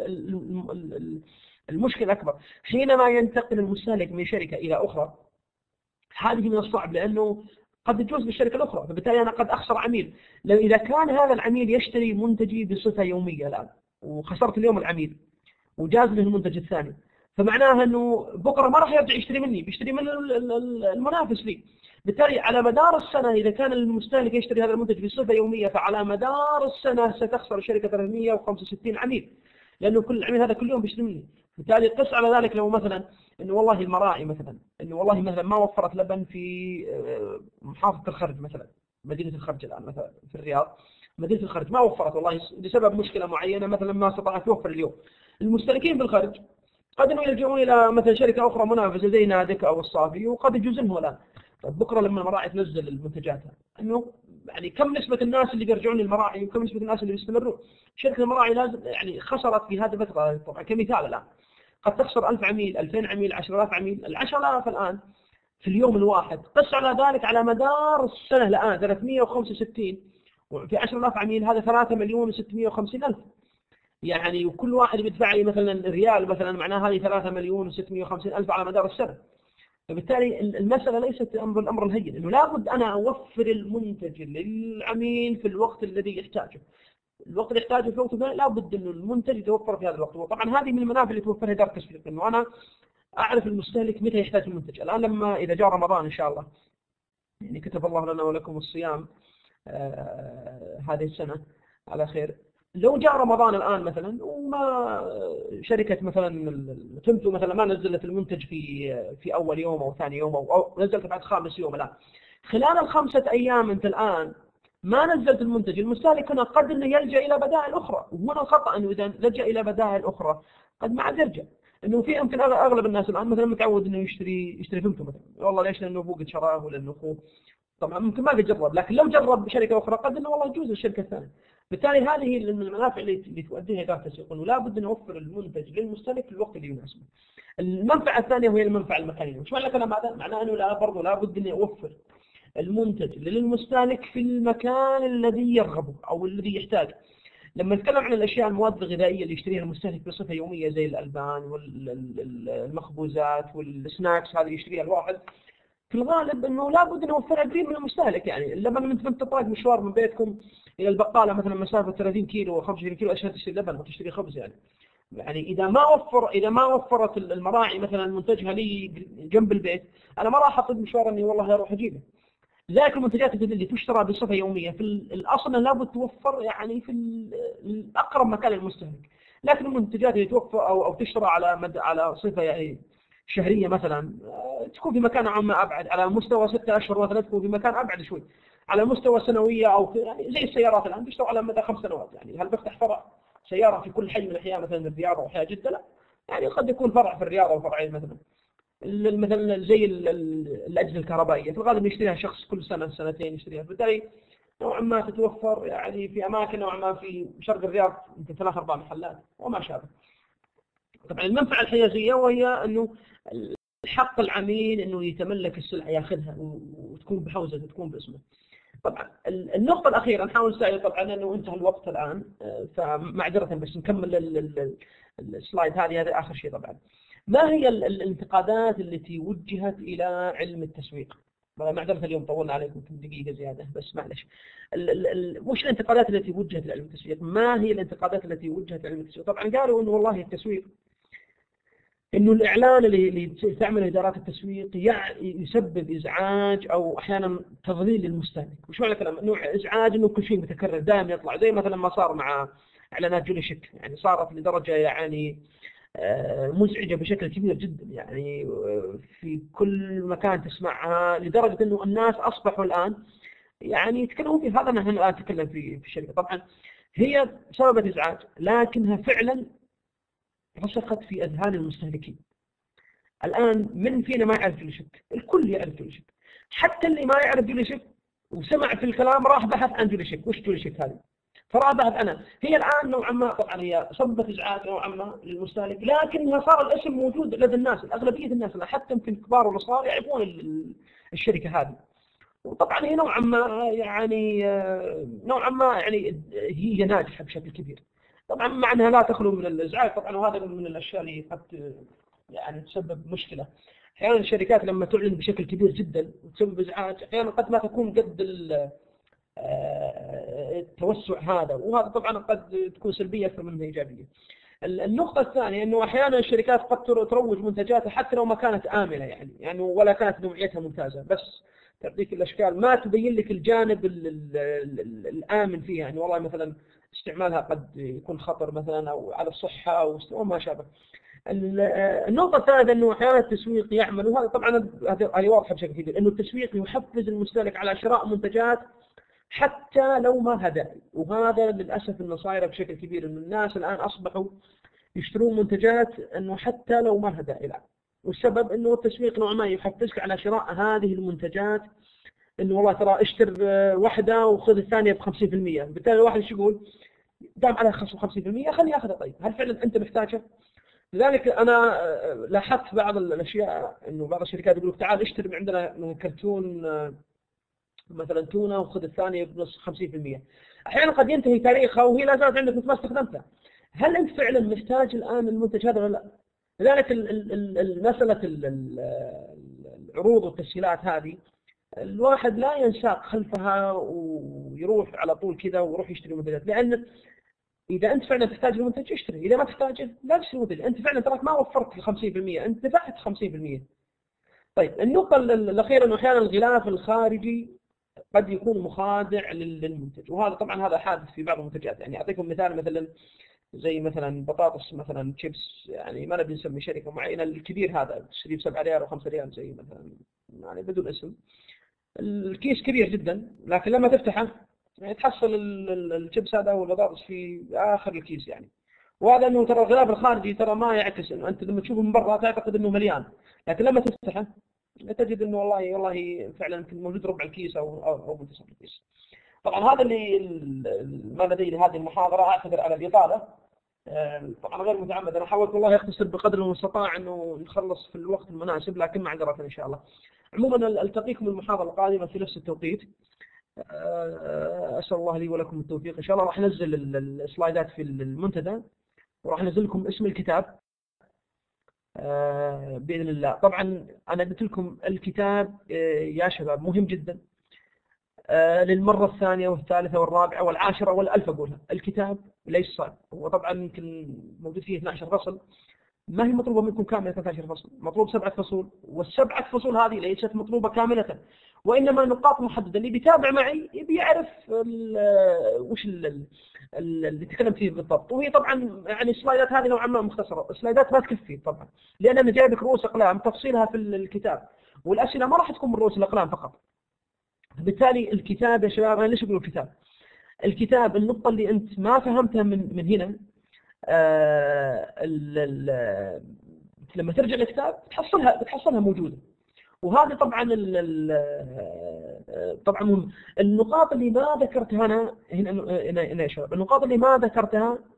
المشكلة الأكبر حينما ينتقل المستهلك من شركة إلى أخرى. هذه من الصعب لأنه قد يجوز بالشركة الأخرى، فبالتالي أنا قد أخسر عميل. لو إذا كان هذا العميل يشتري منتجي بصفة يومية الآن وخسرت اليوم العميل وجاز له المنتج الثاني، فمعناها أنه بكرة ما راح يرجع يشتري مني، بيشتري من المنافس لي. بالتالي على مدار السنة إذا كان المستهلك يشتري هذا المنتج بصفة يومية فعلى مدار السنة ستخسر الشركة ثلاثمئة وخمسة وستين عميل، لأنه كل عميل هذا كل يوم بيشتري مني. بالتالي قس على ذلك لو مثلا إنه والله المراعي مثلا إنه والله مثلا ما وفرت لبن في محافظة الخرج مثلا، مدينة الخرج الآن مثلا في الرياض، مدينة الخرج ما وفرت والله لسبب مشكلة معينة مثلا ما استطاعت توفر اليوم. المستهلكين في الخرج قد إنه يلجؤون إلى مثلا شركة أخرى منافسة زي نادك أو الصافي وقد يجوز لهم الآن. طيب بكرة لما المراعي تنزل المنتجات إنه يعني كم نسبة الناس اللي بيرجعون للمراعي وكم نسبة الناس اللي بيستمرون؟ شركة المراعي لازم يعني خسرت في هذه الفترة طبعا كمثال الآن قد تخسر ألف عميل ألفين عميل عشرة آلاف عميل. العشرة آلاف الآن في اليوم الواحد قس على ذلك على مدار السنة الآن ثلاثمئة وخمسة وستين وفي عشرة آلاف عميل هذا ثلاثة مليون وستمئة وخمسين ألف، يعني وكل واحد بيدفع لي مثلا ريال مثلا معناها هذه ثلاثة مليون وستمئة وخمسين ألف على مدار السنة. فبالتالي المسألة ليست أمر الأمر الهين، إنه لابد أنا أوفر المنتج للعميل في الوقت الذي يحتاجه. الوقت اللي يحتاجه في وقت لابد إنه المنتج يتوفر في هذا الوقت. وطبعا هذه من المنافع اللي توفرها إدارة التسويق، إنه أنا أعرف المستهلك متى يحتاج المنتج. الآن لما إذا جاء رمضان إن شاء الله، يعني كتب الله لنا ولكم الصيام آه هذه السنة على خير، لو جاء رمضان الآن مثلا وما شركة مثلا تمتو مثلا ما نزلت المنتج في في أول يوم أو ثاني يوم أو, أو نزلت بعد خامس يوم، الآن خلال الخمسة أيام أنت الآن ما نزلت المنتج، المستهلك هنا قد إنه يلجأ إلى بدائل أخرى. وهنا الخطأ إنه إذا لجأ إلى بدائل أخرى قد ما عاد يرجع. إنه في يمكن أغلب الناس الآن مثلا متعود إنه يشتري يشتري فمته مثلا، والله ليش؟ لأنه أبوه قد شراه ولا إنه أخوه، طبعا ممكن ما قد جرب، لكن لو جرب بشركة أخرى قد إنه والله يجوز الشركة الثانية. بالتالي هذه من المنافع اللي تؤديها إدارة التسويق، إنه لابد أن نوفر المنتج للمستهلك في الوقت اللي يناسبه. المنفعة الثانية وهي المنفعة المكانية. وش معنى كلام هذا؟ معناه أنه لا برضه لابد أن أوفر المنتج للمستهلك في المكان الذي يرغبه أو الذي يحتاجه. لما نتكلم عن الأشياء المواد الغذائية اللي يشتريها المستهلك بصفة يومية زي الألبان والمخبوزات والسناكس هذه يشتريها الواحد، في الغالب انه لابد ان نوفرها قريب من المستهلك. يعني لما انت انت تطلق مشوار من بيتكم الى البقاله مثلا مسافه ثلاثين كيلو و خمسة وعشرين كيلو عشان تشتري لبن وتشتري خبز، يعني يعني اذا ما وفر اذا ما وفرت المراعي مثلا منتجها لي جنب البيت انا ما راح اطلب مشوار اني والله اروح اجيبه. لذلك المنتجات اللي تشترى بصفه يوميه في الاصل لابد توفر يعني في اقرب مكان للمستهلك، لكن المنتجات اللي توفر او او تشترى على مد على صفه يعني شهرية مثلا تكون في مكان عام أبعد، على مستوى ستة أشهر مثلا تكون في مكان أبعد شوي، على مستوى سنوية أو في يعني زي السيارات الآن تشتغل على مدى خمس سنوات. يعني هل بفتح فرع سيارة في كل حي من الأحياء مثلا الرياض أو أحياء جدة؟ لا، يعني قد يكون فرع في الرياض أو فرعين مثلا. مثلا زي الأجهزة الكهربائية في الغالب يشتريها شخص كل سنة سنتين يشتريها، بالتالي نوعا ما تتوفر يعني في أماكن نوعا ما في شرق الرياض يمكن ثلاث أربع محلات وما شابه. طبعا المنفعة الحيازية وهي أنه حق العميل انه يتملك السلعه ياخذها وتكون بحوزه وتكون باسمه. طبعا النقطه الاخيره نحاول نساعد طبعا انه انتهى الوقت الان، فمعذره بس نكمل السلايد هذه. هذا اخر شيء. طبعا ما هي الانتقادات التي وجهت الى علم التسويق؟ معذره اليوم طولنا عليكم كم دقيقه زياده بس معلش. وش الانتقادات التي وجهت لعلم التسويق؟ ما هي الانتقادات التي وجهت لعلم التسويق؟ طبعا قالوا انه والله التسويق، انه الاعلان اللي تعمله ادارات التسويق يسبب ازعاج او احيانا تضليل للمستهلك. وش معنى الكلام؟ نوع ازعاج انه كل شيء متكرر دائما يطلع، زي مثلا ما صار مع اعلانات جولي شيك، يعني صارت لدرجه يعني مزعجه بشكل كبير جدا، يعني في كل مكان تسمعها، لدرجه انه الناس اصبحوا الان يعني يتكلمون في هذا. نحن الان نتكلم في في الشركه. طبعا هي سببت ازعاج، لكنها فعلا رسخت في اذهان المستهلكين. الان من فينا ما يعرف جولي شيك؟ الكل يعرف جولي شيك، حتى اللي ما يعرف جولي شيك وسمع في الكلام راح بحث عن جولي شيك. وش جولي شيك هذه؟ فراح بحث عنها. هي الان نوعا ما طبعا هي سببت ازعاج نوعا ما للمستهلك، لكنها صار الاسم موجود لدى الناس. اغلبيه الناس حتى يمكن الكبار والصغار يعرفون الشركه هذه. وطبعا هي نوعا ما يعني نوعا ما يعني هي ناجحه بشكل كبير. طبعا مع انها لا تخلو من الازعاج طبعا، وهذا من الاشياء اللي قد يعني تسبب مشكله. احيانا الشركات لما تعلن بشكل كبير جدا وتسبب ازعاج، احيانا قد ما تكون قد التوسع هذا، وهذا طبعا قد تكون سلبيه اكثر منها ايجابيه. النقطه الثانيه انه احيانا الشركات قد تروج منتجاتها حتى لو ما كانت امنه، يعني يعني ولا كانت نوعيتها ممتازه، بس تعطيك الاشكال ما تبين لك الجانب ال ال ال الامن فيها. يعني والله مثلا استعمالها قد يكون خطر مثلا او على الصحه او وما شابه. النقطه الثالثه انه احيانا التسويق يعمل، وهذا طبعا هذه واضحه بشكل كبير، انه التسويق يحفز المستهلك على شراء منتجات حتى لو ما لها داعي. وهذا للاسف انه صايره بشكل كبير، انه الناس الان اصبحوا يشترون منتجات انه حتى لو ما لها داعي لها. والسبب انه التسويق نوعا ما يحفزك على شراء هذه المنتجات، انه والله ترى اشتر واحده وخذ الثانيه ب خمسين بالمئة. بالتالي الواحد ايش يقول؟ دام على خصم خمسين بالمئة خليني اخذها. طيب هل فعلا انت محتاجها؟ لذلك انا لاحظت بعض الاشياء، انه بعض الشركات يقول لك تعال اشتري من عندنا من كرتون مثلا تونه وخذ الثانيه بنص خمسين بالمئة. احيانا قد ينتهي تاريخها وهي لا زالت عندك ما استخدمتها. هل انت فعلا محتاج الان المنتج هذا ولا لا؟ لذلك مساله العروض والتسهيلات هذه الواحد لا ينساق خلفها ويروح على طول كذا ويروح يشتري منتجات، لان اذا انت فعلا تحتاج المنتج اشتري، اذا ما تحتاجه لا تشتري المنتج. انت فعلا تراك ما وفرت خمسين بالمئة، انت دفعت خمسين بالمئة. طيب النقطه الاخيره انه احيانا الغلاف الخارجي قد يكون مخادع للمنتج، وهذا طبعا هذا حادث في بعض المنتجات. يعني اعطيكم مثال، مثلا زي مثلا بطاطس مثلا شيبس، يعني ما نبي نسمي شركه معينه، الكبير هذا تشتريه ب سبعة ريال او خمسة ريال زي مثلا، يعني بدون اسم. الكيس كبير جدا، لكن لما تفتحه يعني تحصل الشيبس هذا والبطاطس في اخر الكيس يعني. وهذا انه ترى الغلاف الخارجي ترى ما يعكس، انه انت لما تشوفه من برا تعتقد انه مليان، لكن لما تفتحه تجد انه والله والله فعلا موجود ربع الكيس او او, أو منتصف الكيس. طبعا هذا اللي ما لدي لهذه المحاضره. اعتذر على الاطاله، طبعا غير متعمد. انا حاولت والله اختصر بقدر المستطاع انه نخلص في الوقت المناسب، لكن معذره ان شاء الله. عموما التقيكم المحاضره القادمه في نفس التوقيت. اسال الله لي ولكم التوفيق ان شاء الله. راح انزل السلايدات في المنتدى، وراح انزل لكم اسم الكتاب باذن الله. طبعا انا قلت لكم الكتاب يا شباب مهم جدا للمره الثانيه والثالثه والرابعه والعاشره والالف اقولها. الكتاب ليس صعب، هو طبعا يمكن موجود فيه اثني عشر فصل، ما هي مطلوبه منكم كامله ثلاثة عشر فصل، مطلوب سبعه فصول، والسبعه فصول هذه ليست مطلوبه كامله، وانما نقاط محدده. اللي بيتابع معي بيعرف وش اللي تكلمت فيه بالضبط. وهي طبعا يعني السلايدات هذه نوعا ما مختصره، السلايدات ما تكفي طبعا، لان انا جايب لك رؤوس اقلام تفصيلها في الكتاب، والاسئله ما راح تكون من رؤوس الاقلام فقط. بالتالي الكتاب يا شباب، انا ليش اقول الكتاب؟ الكتاب النقطه اللي انت ما فهمتها من من هنا آه ال ال لما ترجع للكتاب بتحصلها بتحصلها موجوده. وهذه طبعا ال ال طبعا النقاط اللي ما ذكرتها انا هنا هنا يا شباب، النقاط اللي ما ذكرتها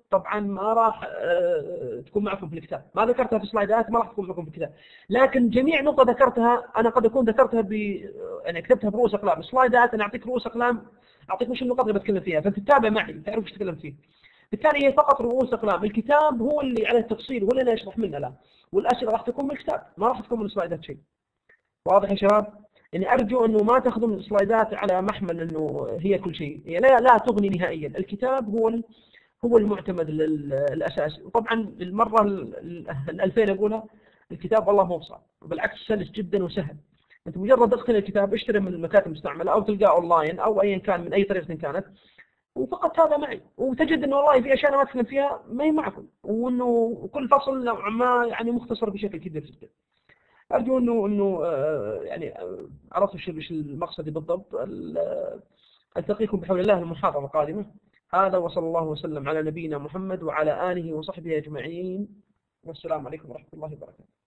طبعا ما راح آه، تكون معكم في الكتاب، ما ذكرتها في السلايدات، ما راح تكون معكم في الكتاب. لكن جميع نقطة ذكرتها أنا قد أكون ذكرتها ب يعني كتبتها برؤوس أقلام. السلايدات أنا أعطيك رؤوس أقلام، أعطيك وش النقاط اللي بتكلم فيها، فأنت تتابع معي تعرف وش تتكلم فيه. بالتالي هي فقط رؤوس أقلام. الكتاب هو اللي على التفصيل، هو اللي أنا أشرح منه الآن، والأسئلة راح تكون من الكتاب، ما راح تكون من السلايدات شيء. واضح يا شباب؟ يعني أرجو أنه ما تأخذوا من السلايدات على محمل أنه هي كل شيء، هي لا لا تغني نهائيا. الكتاب هو هو المعتمد الأساسي. وطبعا المرة الألفين أقولها، الكتاب والله مو صعب، بالعكس سلس جدا وسهل. أنت مجرد ادخل الكتاب، اشتري من المكاتب المستعملة أو تلقاه أونلاين أو أيا كان من أي طريقة كانت، وفقط هذا معي، وتجد انه والله في اشياء انا ما اتكلم فيها ما هي معكم، وانه كل فصل نوعا ما يعني مختصر بشكل كبير جدا. ارجو انه انه آه، يعني آه، عرفتوا ايش المقصد بالضبط. التقيكم بحول الله المحاضرة القادمة. هذا وصلى الله وسلم على نبينا محمد وعلى آله وصحبه أجمعين، والسلام عليكم ورحمة الله وبركاته.